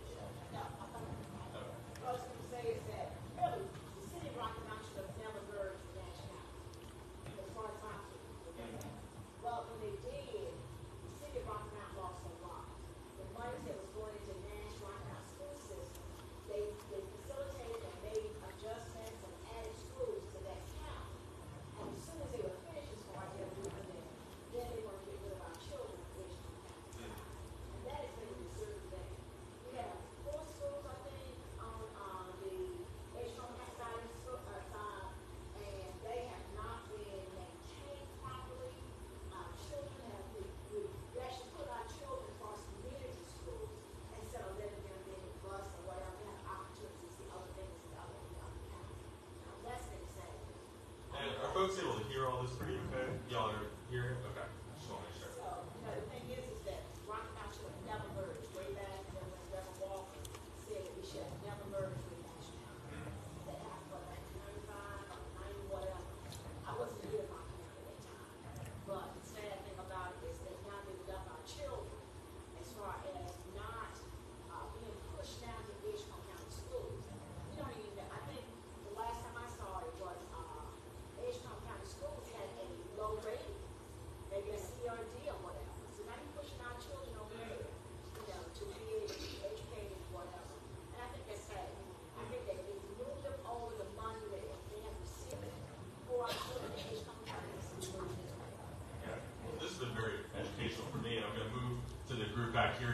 What I was going to say is that, really, the city of Rocky Mount should have never merged with Nash County, as far as I'm concerned. Well, when they did, the city of Rocky Mount lost a lot. The money that was going into Nash Rocky Mount school system, they facilitated and made adjustments and added schools to that county. And as soon as they were finished, as far as they were doing it, then they want to get rid of our children in Edgecombe County. And that has been a reserved thing. We have 4 schools, I think, on the Edgecombe County side, and they have not been maintained properly. Our children have, we actually put our children across community schools instead of letting them be in the bus or whatever, have opportunities to see other things in the other county. That's been sad.
And are folks able to hear all this pretty okay? Y'all are hearing it? Okay. Just want to make sure.
So, the thing is that Rocky Mount should have never merged. Way back when Reverend Walker said that we should have never merged with Nash County. That happened, what, 1995 or 90, whatever. I wasn't here in Rocky Mount at that time. But the sad thing about it is that now they've got our children as far as not being pushed down to Edgecombe County schools. We don't even know. I think the last time I saw it was Edgecombe County schools had a low rating, maybe a CRD or whatever. So now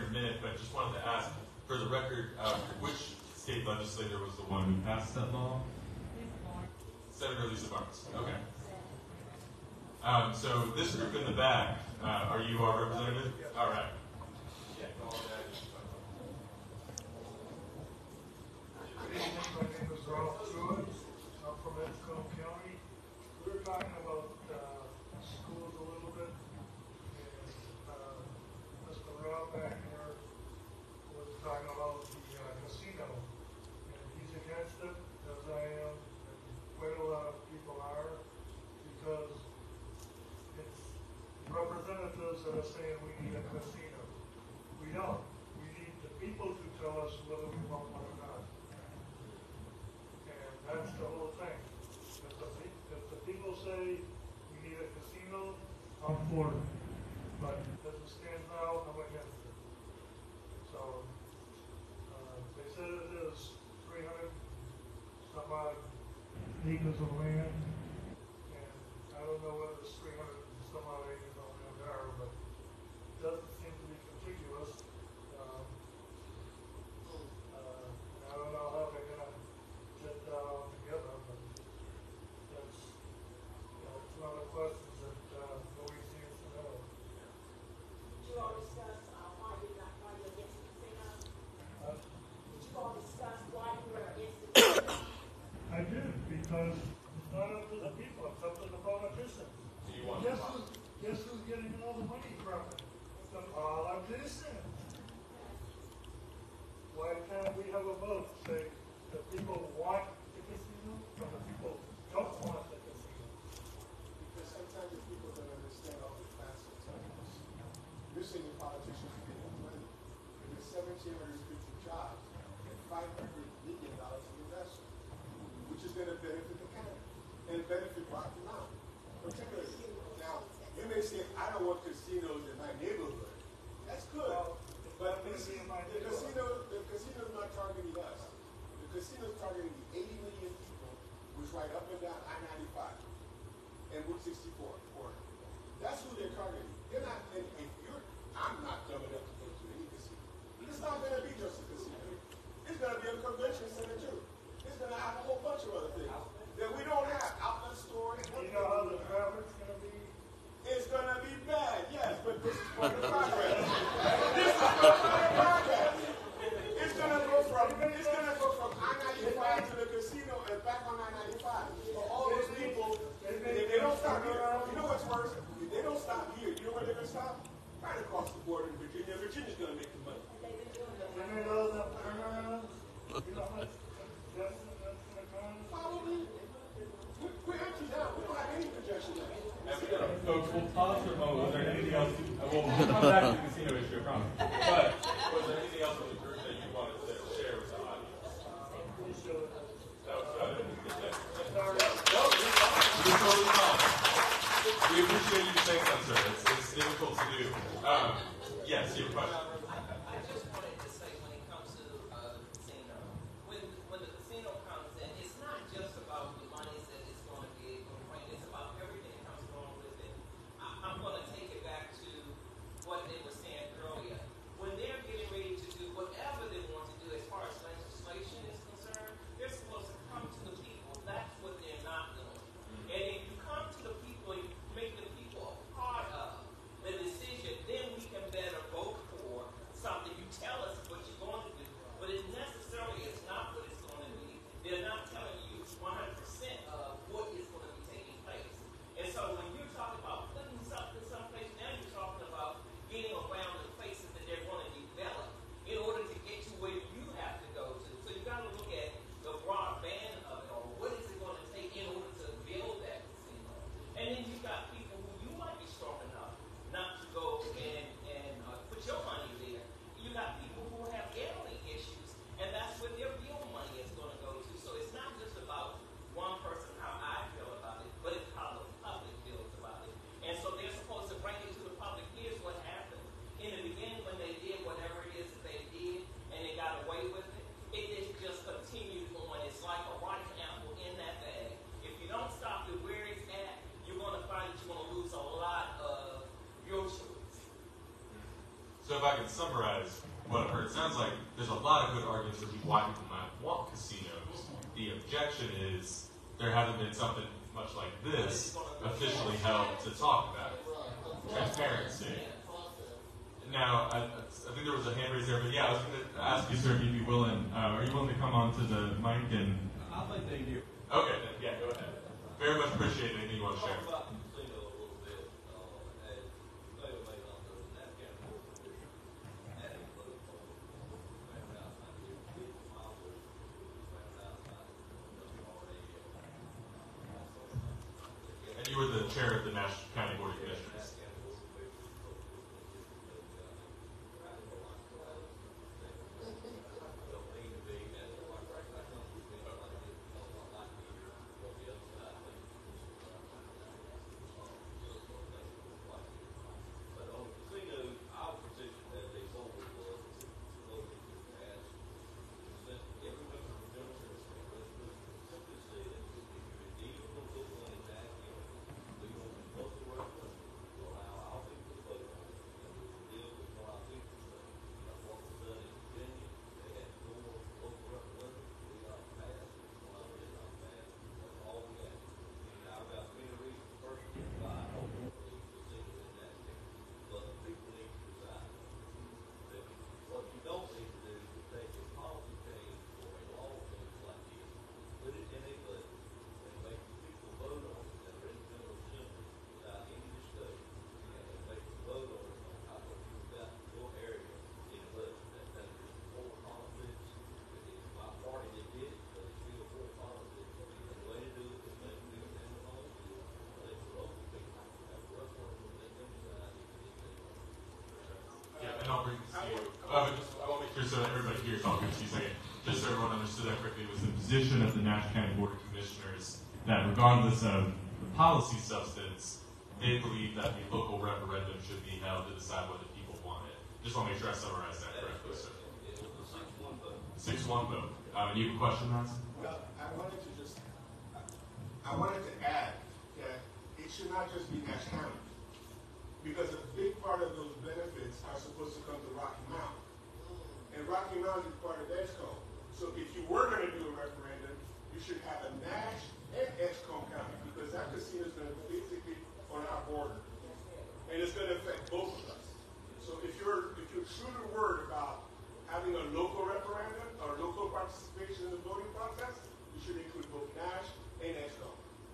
in a minute, but just wanted to ask, for the record, which state legislator was the one who passed that law? Senator Lisa Barnes. Okay. So this group in the back, are you our representative? All right.
Good evening, my name is Ralph George. I'm from Edgecombe County. We were talking about schools a little bit, and Mr. Rob back here was talking about the casino, and he's against it, as I am, and quite a lot of people are, because it's representatives that are saying we need a casino. We don't. We need the people to tell us whether we want one or not. And that's the whole thing. If the people say we need a casino, I'm for it. But as it stands now, I'm against it. So, they said it is 300 some odd acres of land. And I don't know whether it's 300 some odd acres of land there, but it doesn't seem to be contiguous. I don't know how they're gonna get that all together, but that's, it's one of the questions that, nobody seems to know.
Did you all discuss, why you're against the casino? Did you all discuss why you were against the casino?
I did, because it's not up to the people, it's up to the politicians.
So you want
Guess who's getting all the money from it? The politicians. Why can't we have a vote, say, the people want the casino, or the people don't want the casino?
Because sometimes the people don't understand all the facts of times. You're saying the politicians are getting money. There's 1,750 jobs and $500 million in investment, which is going to benefit the county and benefit Rocky Mountain, particularly. Now, you may say, I don't want casinos in my neighborhood. That's good. But the casino is not targeting us. The casino is targeting the 80 million people which ride up and down I-95 and Route 64. That's who they're targeting. They're not, and if you're, I'm not dumb enough to go to any casino. It's not going to be just a casino. It's going to be a convention center too. It's going to have a whole bunch of other things that we don't have. Outlet stores.
You know how the traffic's going to be?
It's going to be bad, yes, but this is part of the progress. This is part of the progress. It's going to go from I-95 to the casino and back on I-95. For all those people, if they don't stop here, you know what's worse? If they don't stop here, you know where they're going to stop? Right across the border in Virginia. Virginia's going to make the money.
You know that turnaround? You know how much congestion that's going to cause?
Probably. We're empty now. We don't have any congestion left.
Folks, we'll pause for a moment. Was there anything else? We'll come back to the casino issue, I promise. But was there anything else in the group that you wanted to share with the audience? That was about it. No, you're totally fine. We appreciate you saying that, sir. It's difficult to do. Yes, you have a question.
I just wanted to say, when it comes to the casino, when the casino comes in, it's not just about the money that it's going to be able to bring. It's about everything that comes along with it. I'm going to take it back to what they were saying earlier. When they're getting ready to do whatever they want to do as far as legislation is concerned, they're supposed to come to the people. That's what they're not doing. And if you come to the people and make the people a part of the decision, then we can better vote for something. You tell us what you're going to do, but it necessarily is not what it's going to be. They're not telling you 100% of what is going to be taking place. And so when you're talking about putting something someplace, now you're talking about getting around the places that they're going to develop in order to get you where you have to go to. So you got to look at the broad band of it all. What is it going to take in order to build that casino? And then you've got people who you might be strong enough not to go and put your money there. You got people who have gambling issues, and that's where their real money is going to go to. So it's not just about one person, how I feel about it, but it's how the public feels about it. And so they're supposed to bring it to the public. Here's what happened. In the beginning, when they did whatever it is that they did, and they got away with it, it just continued on. It's like a rotten apple in that bag. If you don't stop it where it's at, you're going to find that you're going
if I can summarize what I've heard, it sounds like there's a lot of good arguments for why people might want casinos. The objection is there hasn't been something much like this officially held to talk about it. Transparency. Now, I think there was a hand raised there, but yeah, I was going to ask you, sir, if you'd be willing. Are you willing to come onto the mic and?
I think they do.
Okay, then, yeah, go ahead. Very much appreciate anything you want to share. And you were the chair of the National County Board of Commissioners. And I'll bring this to you. I want to make sure so that everybody here is all good. Just so everyone understood that correctly, it was the position of the National County Board of Commissioners that regardless of the policy substance, they believe that the local referendum should be held to decide whether people want it. Just want to make sure I summarize that correctly, sir. 6-1 vote. You have a question, Max?
Well, I wanted to add that it should not just be Nash County, because a big part of those benefits are supposed to come to Rocky Mount. And Rocky Mount is part of Edgecombe. So if you were going to do a referendum, you should have a Nash and Edgecombe County, because that casino is going to be basically on our border. And it's going to affect both of us. So if you're truly worried about having a local referendum or local participation in the voting process, you should include both Nash and Edgecombe.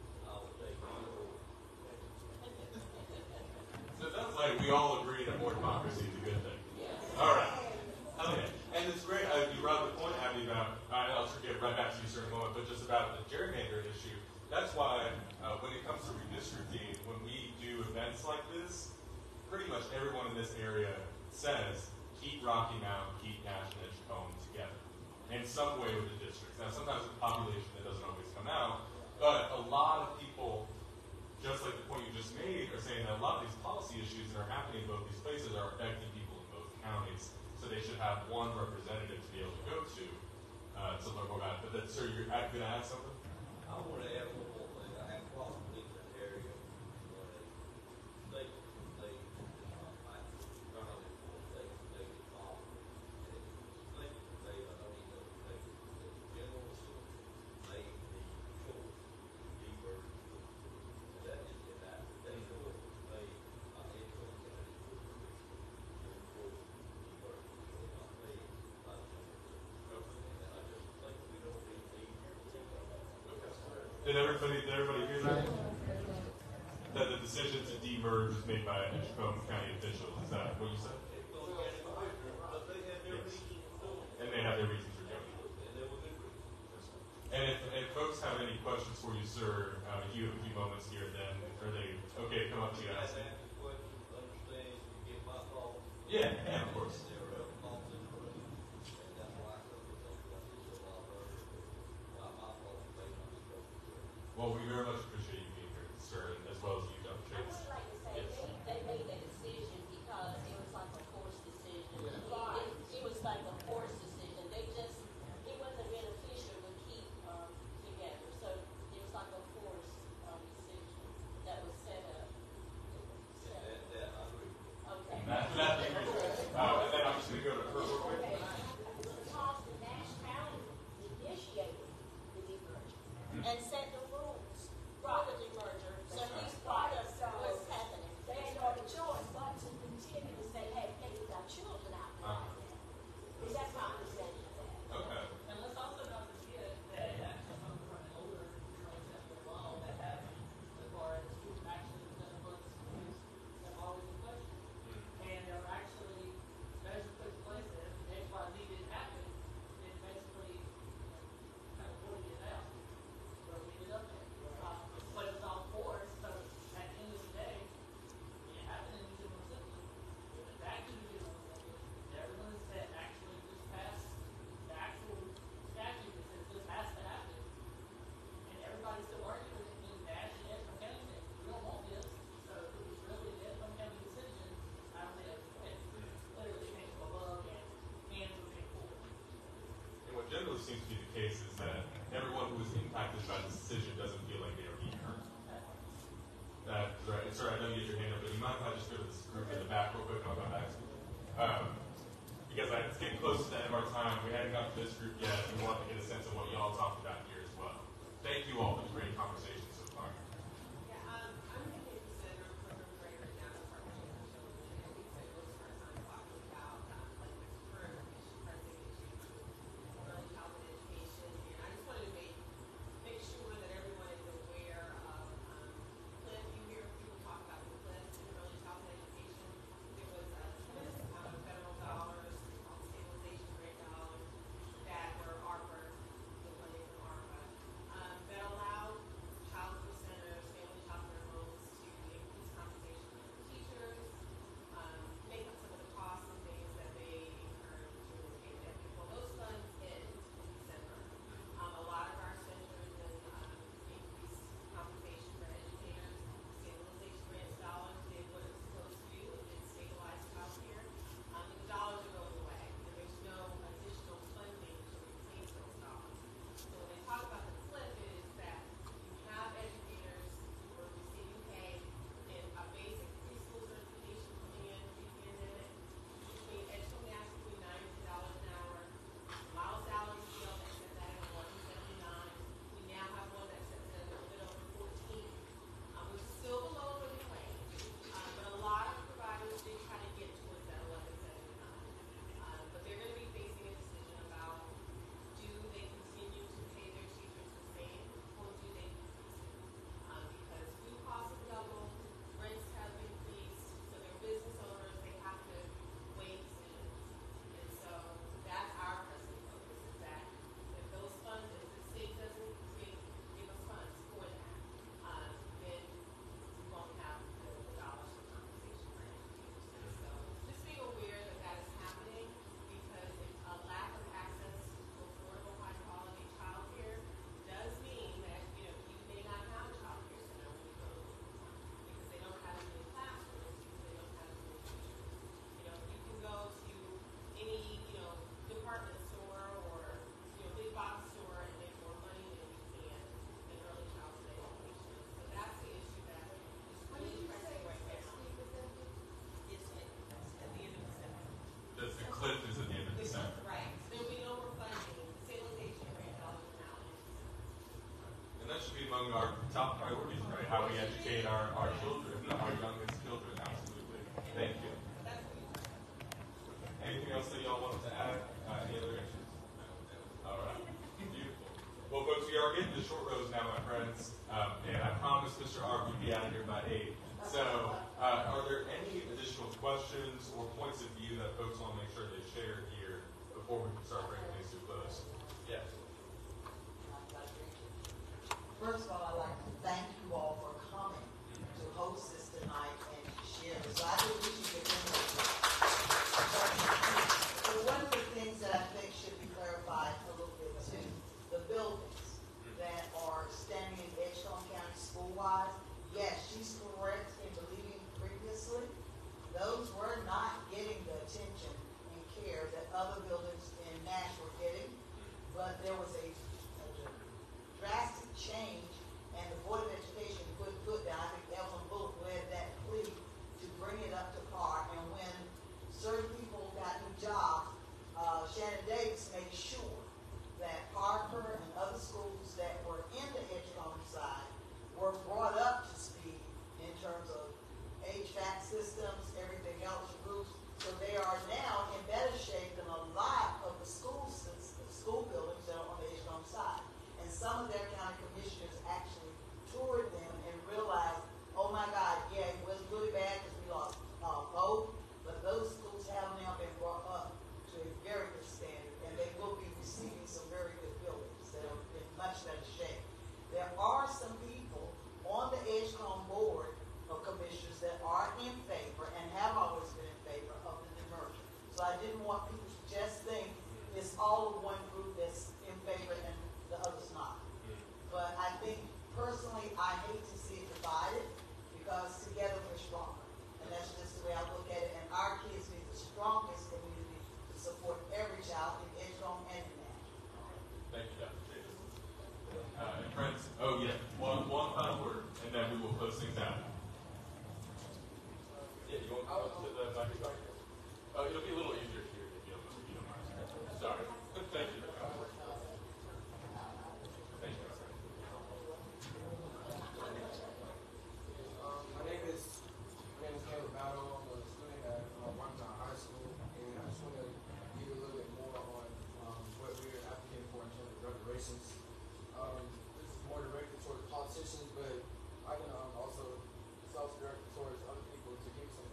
So it sounds like we all agree that more democracy is a good thing. All right. Okay. And it's great. You brought up the point, Abby, about, I'll get right back to you in a certain moment, but just about the gerrymandering issue. That's why when it comes to redistricting, when we do events like this, pretty much everyone in this area says, keep Rocky Mount, keep Nash and Edgecombe together in some way with the districts. Now, sometimes with the population, that doesn't always come out, but a lot of people, just like the point you just made, are saying that a lot of these policy issues that are happening in both these places are affecting people in both counties. So they should have one representative to be able to go to learn more about it. But then, sir, you're going to add something?
I want to add one more thing. I have crossed the different area where they might run on it for they call. They I don't even know they general they the choice deeper. That is in that they know they Edgecombe County
Did everybody hear that? That the decision to demerge was made by Edgecombe County officials. Is that what you said? Yes. And they have their reasons for doing it. And if folks have any questions for you, sir, you have a few moments here, then are they okay to come up to you and ask them? Yeah, of course. Well, we very much appreciate you being here, sir, as well as you, Dr.
I
Chase.
would like to say they made that decision because it was like a forced decision. It was like a forced decision. It wasn't beneficial to keep together. So it was like a forced decision that was set up. Okay.
That's with this group yet. We want to get a sense of what y'all talked about here as well. Thank you all for the great conversation so far.
Yeah, I'm thinking center for the grade right now is partnership with children, and we spent most of our time talking about like the current pressing issues with early childhood education, and I just wanted to make sure that everyone is aware of CLIF. You hear people talk about the CLIF in early childhood education. There was a tremendous amount of federal dollars, stabilization grant dollars that were ARPA, the money from ARPA, that allowed child care centers, family child care homes to increase compensation for their teachers, make up some of the costs and things that they incurred during the pandemic. Well, those funds end in December. A lot of our centers and increased compensation for educators, stabilization grants dollars did what it was supposed to do, it did stabilize child care. The dollars are going away, and there's no additional funding to replace those dollars. So when they talk about the flip, it is that you have educators who are receiving pay in a basic preschool certification coming in pre-pandemic, between Edgecombe National between $9 and $10 an hour. Miles salary scale that sets that at $11.79. We now have one that sets at a little bit over 14, which is still below living wage. But a lot of providers did try to get towards that $11.79. But they're going to be facing a decision about, do they continue to pay their teachers the same, or do they increase it? Because food costs have doubled, rents have increased, so they're business owners, they have to weigh decisions. And so that's our pressing focus, is that if those funds, if the state doesn't give us funds for that, then we won't have the dollars for compensation for educators. And so just being aware that that is happening, because a lack of access to affordable, high quality child care does mean that, you may not have a child care center when you go to look for one, because they don't have as many classrooms, because they don't have as many teachers. You can go to any, department store or, big box store and make more money than you can in early childhood education. So that's the issue that is really pressing right now. It's at the end of December.
The cliff is at the end of December.
Right. There'll be no more funding. Stabilization grant dollars are now in December.
And that should be among our top priorities, right? How we educate our children, our youngest children, absolutely. Thank you. Anything else that y'all wanted to add? Any other issues? All right. Beautiful. Well, folks, we are getting to short rows now, my friends. And I promised Mr. R we'd be out of here by 8. So, are there any additional questions or points of view that folks want to make sure they share here before we can start bringing things to a close? Yes.
First of all, I'd like to thank you all for coming to host this tonight and to share this. So I think we should get into this. So one of the things that I think should be clarified a little bit too, the buildings that are standing in Edgecombe County school-wise, yes, she's correct in believing previously, those were not getting the attention and care that other buildings in Nash were getting, but there was a drastic change, and the Board of Education put down, I think Evelyn Bullock led that plea to bring it up to par, and when certain people got new jobs, Shannon Davis made sure that Parker and other schools that were in the Edgecombe side were brought up to speed in terms of HVAC systems, everything else, roofs, so they are now in better shape than a lot of the school buildings that are on the Edgecombe side. And some of their county commissioners actually toured them and realized, oh my God, yeah, it was really bad because we lost both, but those schools have now been brought up to a very good standard, and they will be receiving some very good buildings that are in much better shape. There are some people on the Edgecombe Board of Commissioners that are in favor and have always been in favor of the demerger. So I didn't want people to just think it's all of one group that's in favor and the others not. But I think personally, I hate to see it divided because together we're stronger. And that's just the way I look at it. And our kids need the strongest community to support every child in Edgecombe and in Nashville.
Thank you, Dr. Davis. And friends, one final word, and then we will close things out. Yeah, you want to come to the microphone? It'll be a little easier here if you don't mind. Sorry. Thank you.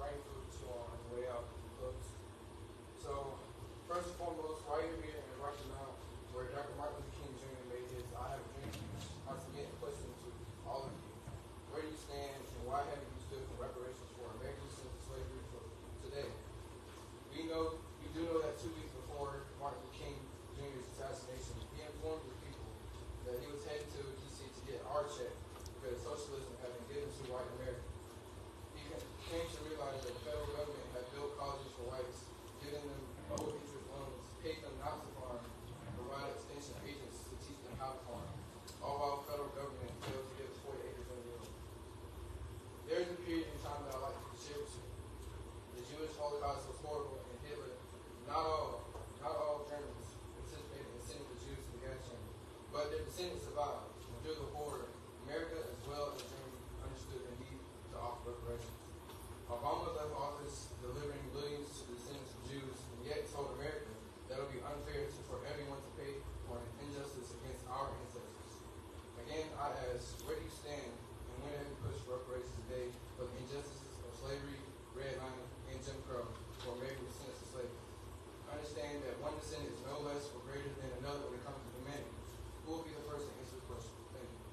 bring food to you on the way out to the close. So, first and foremost, why you're here and right now, where Dr. Martin Luther King Jr. made his I Have a Dream speech, once again, a question to all of you. Where do you stand and why haven't you stood for reparations for Americans since slavery for today? We do know that 2 weeks before Martin Luther King Jr.'s assassination, he informed the people that he was headed to D.C. to get our check because socialism had been given to white America. He came to realize that the federal government had built colleges for whites, given them low interest loans, paid them not to farm, and provided extension agents to teach them how to farm, all while the federal government failed to give us 40 acres in the world. There's a period in time that I like to share with you. The Jewish Holocaust was horrible, and Hitler, not all Germans participated in sending the Jews to the gas chamber, but their descendants survived. And through the horror, America as well as Germany understood the need to offer reparations. Obama left office delivering billions to the descendants of Jews, and yet told America that it would be unfair for everyone to pay for an injustice against our ancestors. Again, I ask, where do you stand, and when have you pushed for reparations today for the injustices of slavery, redlining, and Jim Crow for American descendants of slavery? Understand that one descendant is no less or greater than another when it comes to humanity. Who will be the first to answer the question? Thank you.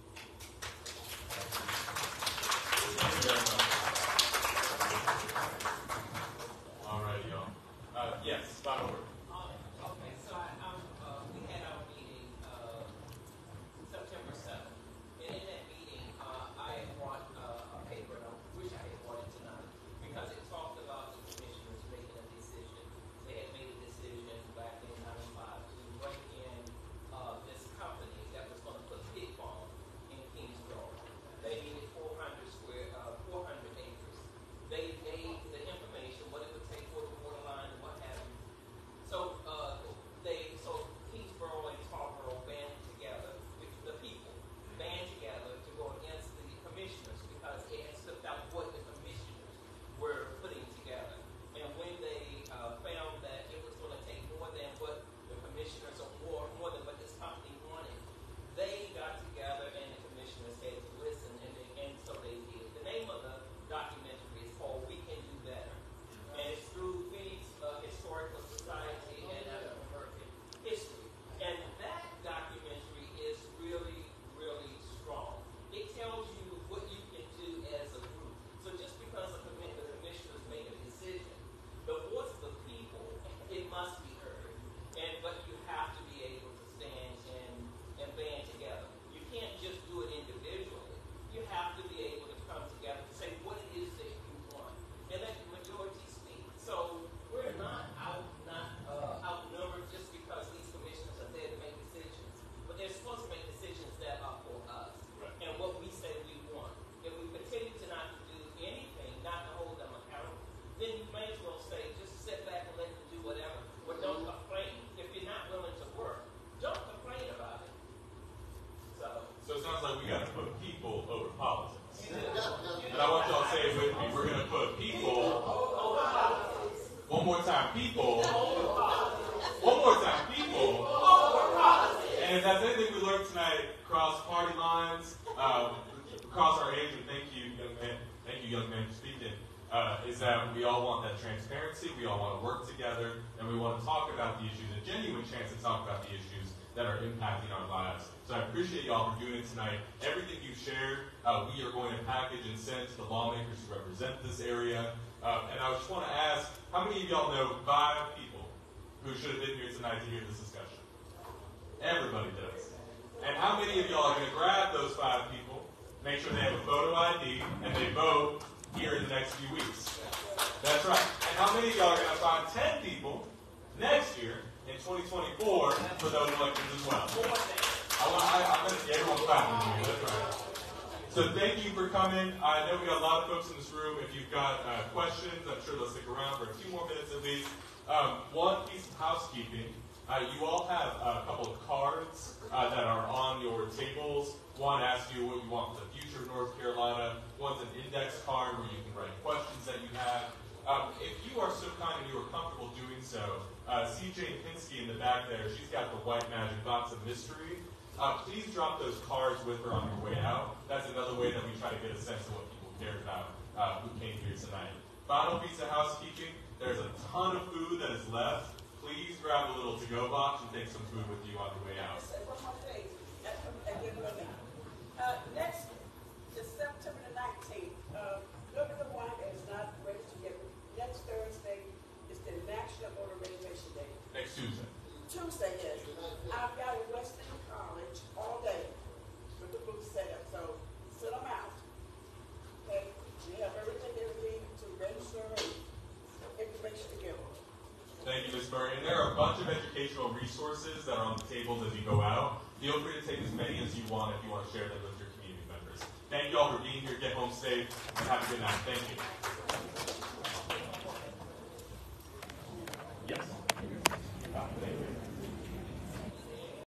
Thank you very much. All right, y'all. Yes, start over.
Okay, so we had our meeting September 7th, and in that meeting, I had brought a paper, and I wish I had brought it tonight, because it talked about the commissioners making a decision. They had made a decision back in 95 to bring in this company that was going to put pig farm in Kingsborough. They needed 400 acres. They made the information, what it would take for the water line and what have you. So Kingsborough and Tarboro band together, the people band together to go against the commissioners because it had slipped out what the commissioners were putting together. And when they found that it was going to take more than what the commissioners, or more than what this company wanted, they got together and the commissioners had to listen, and so they did. The name of the documentary is called We Can Do Better, and it's through Phoenix Historical Society and African American History. And that documentary is really, really strong. It tells you what you can do as a group. So just because the commissioners make a decision, the voice of the people, it must be heard. But you have to be able to stand and band together. You can't just do it individually. You have to be able to come together and say what it is that you want, and let the majority speak. So we're not outnumbered just because these commissioners are there to make decisions, but they're supposed to make decisions that are for us and what we say we want. If we continue to not do anything, not to hold them accountable, then you may as well say just sit back and let them do whatever, or don't complain. If you're not willing to work, don't complain about it.
So it sounds like we got to put people over politics. And I want y'all to say it with me. We're going to put people over politics. One more time, people. One more time, people over politics. And if that's anything we learned tonight, across party lines, across our age, and thank you, young man, for speaking, is that we all want that transparency, we all want to work together, and we want to talk about the issues, a genuine chance to talk about the issues that are impacting our lives. So I appreciate y'all for doing it tonight. Everything you've shared, we are going to package and send to the lawmakers who represent this area. And I just want to ask, how many of y'all know 5 people who should have been here tonight to hear this discussion? Everybody does. And how many of y'all are going to grab those 5 people, make sure they have a photo ID, and they vote here in the next few weeks? That's right. And how many of y'all are going to find 10 people next year in 2024 for those elections as well? I'm going to see everyone clapping here. That's right. So thank you for coming. I know we got a lot of folks in this room. If you've got questions, I'm sure they'll stick around for a few more minutes at least. One piece of housekeeping. You all have a couple of cards that are on your tables. One asks you what you want for the future of North Carolina. One's an index card where you can write questions that you have. If you are so kind and you are comfortable doing so, CJ Pinsky in the back there, she's got the White Magic Box of Mystery. Please drop those cards with her on your way out. That's another way that we try to get a sense of what people cared about who came here tonight. Final piece of housekeeping, there's a ton of food that is left. Please grab a little to-go box and take some food with you on the way out.
Next is September the 19th. Governor White is not registered yet. Next Thursday is the National Voter Registration Day.
Next Tuesday.
Tuesday, yes. I've got a Western College all day with the booth set up, so sit them out. Okay, we have everything they need to register and information to give them.
Thank you, Ms. Murray. And there are a bunch of educational resources that are on the tables as you go out. Feel free to take as many as you want if you want to share them with your community members. Thank you all for being here. Get home safe and have a good night. Thank you. Yes.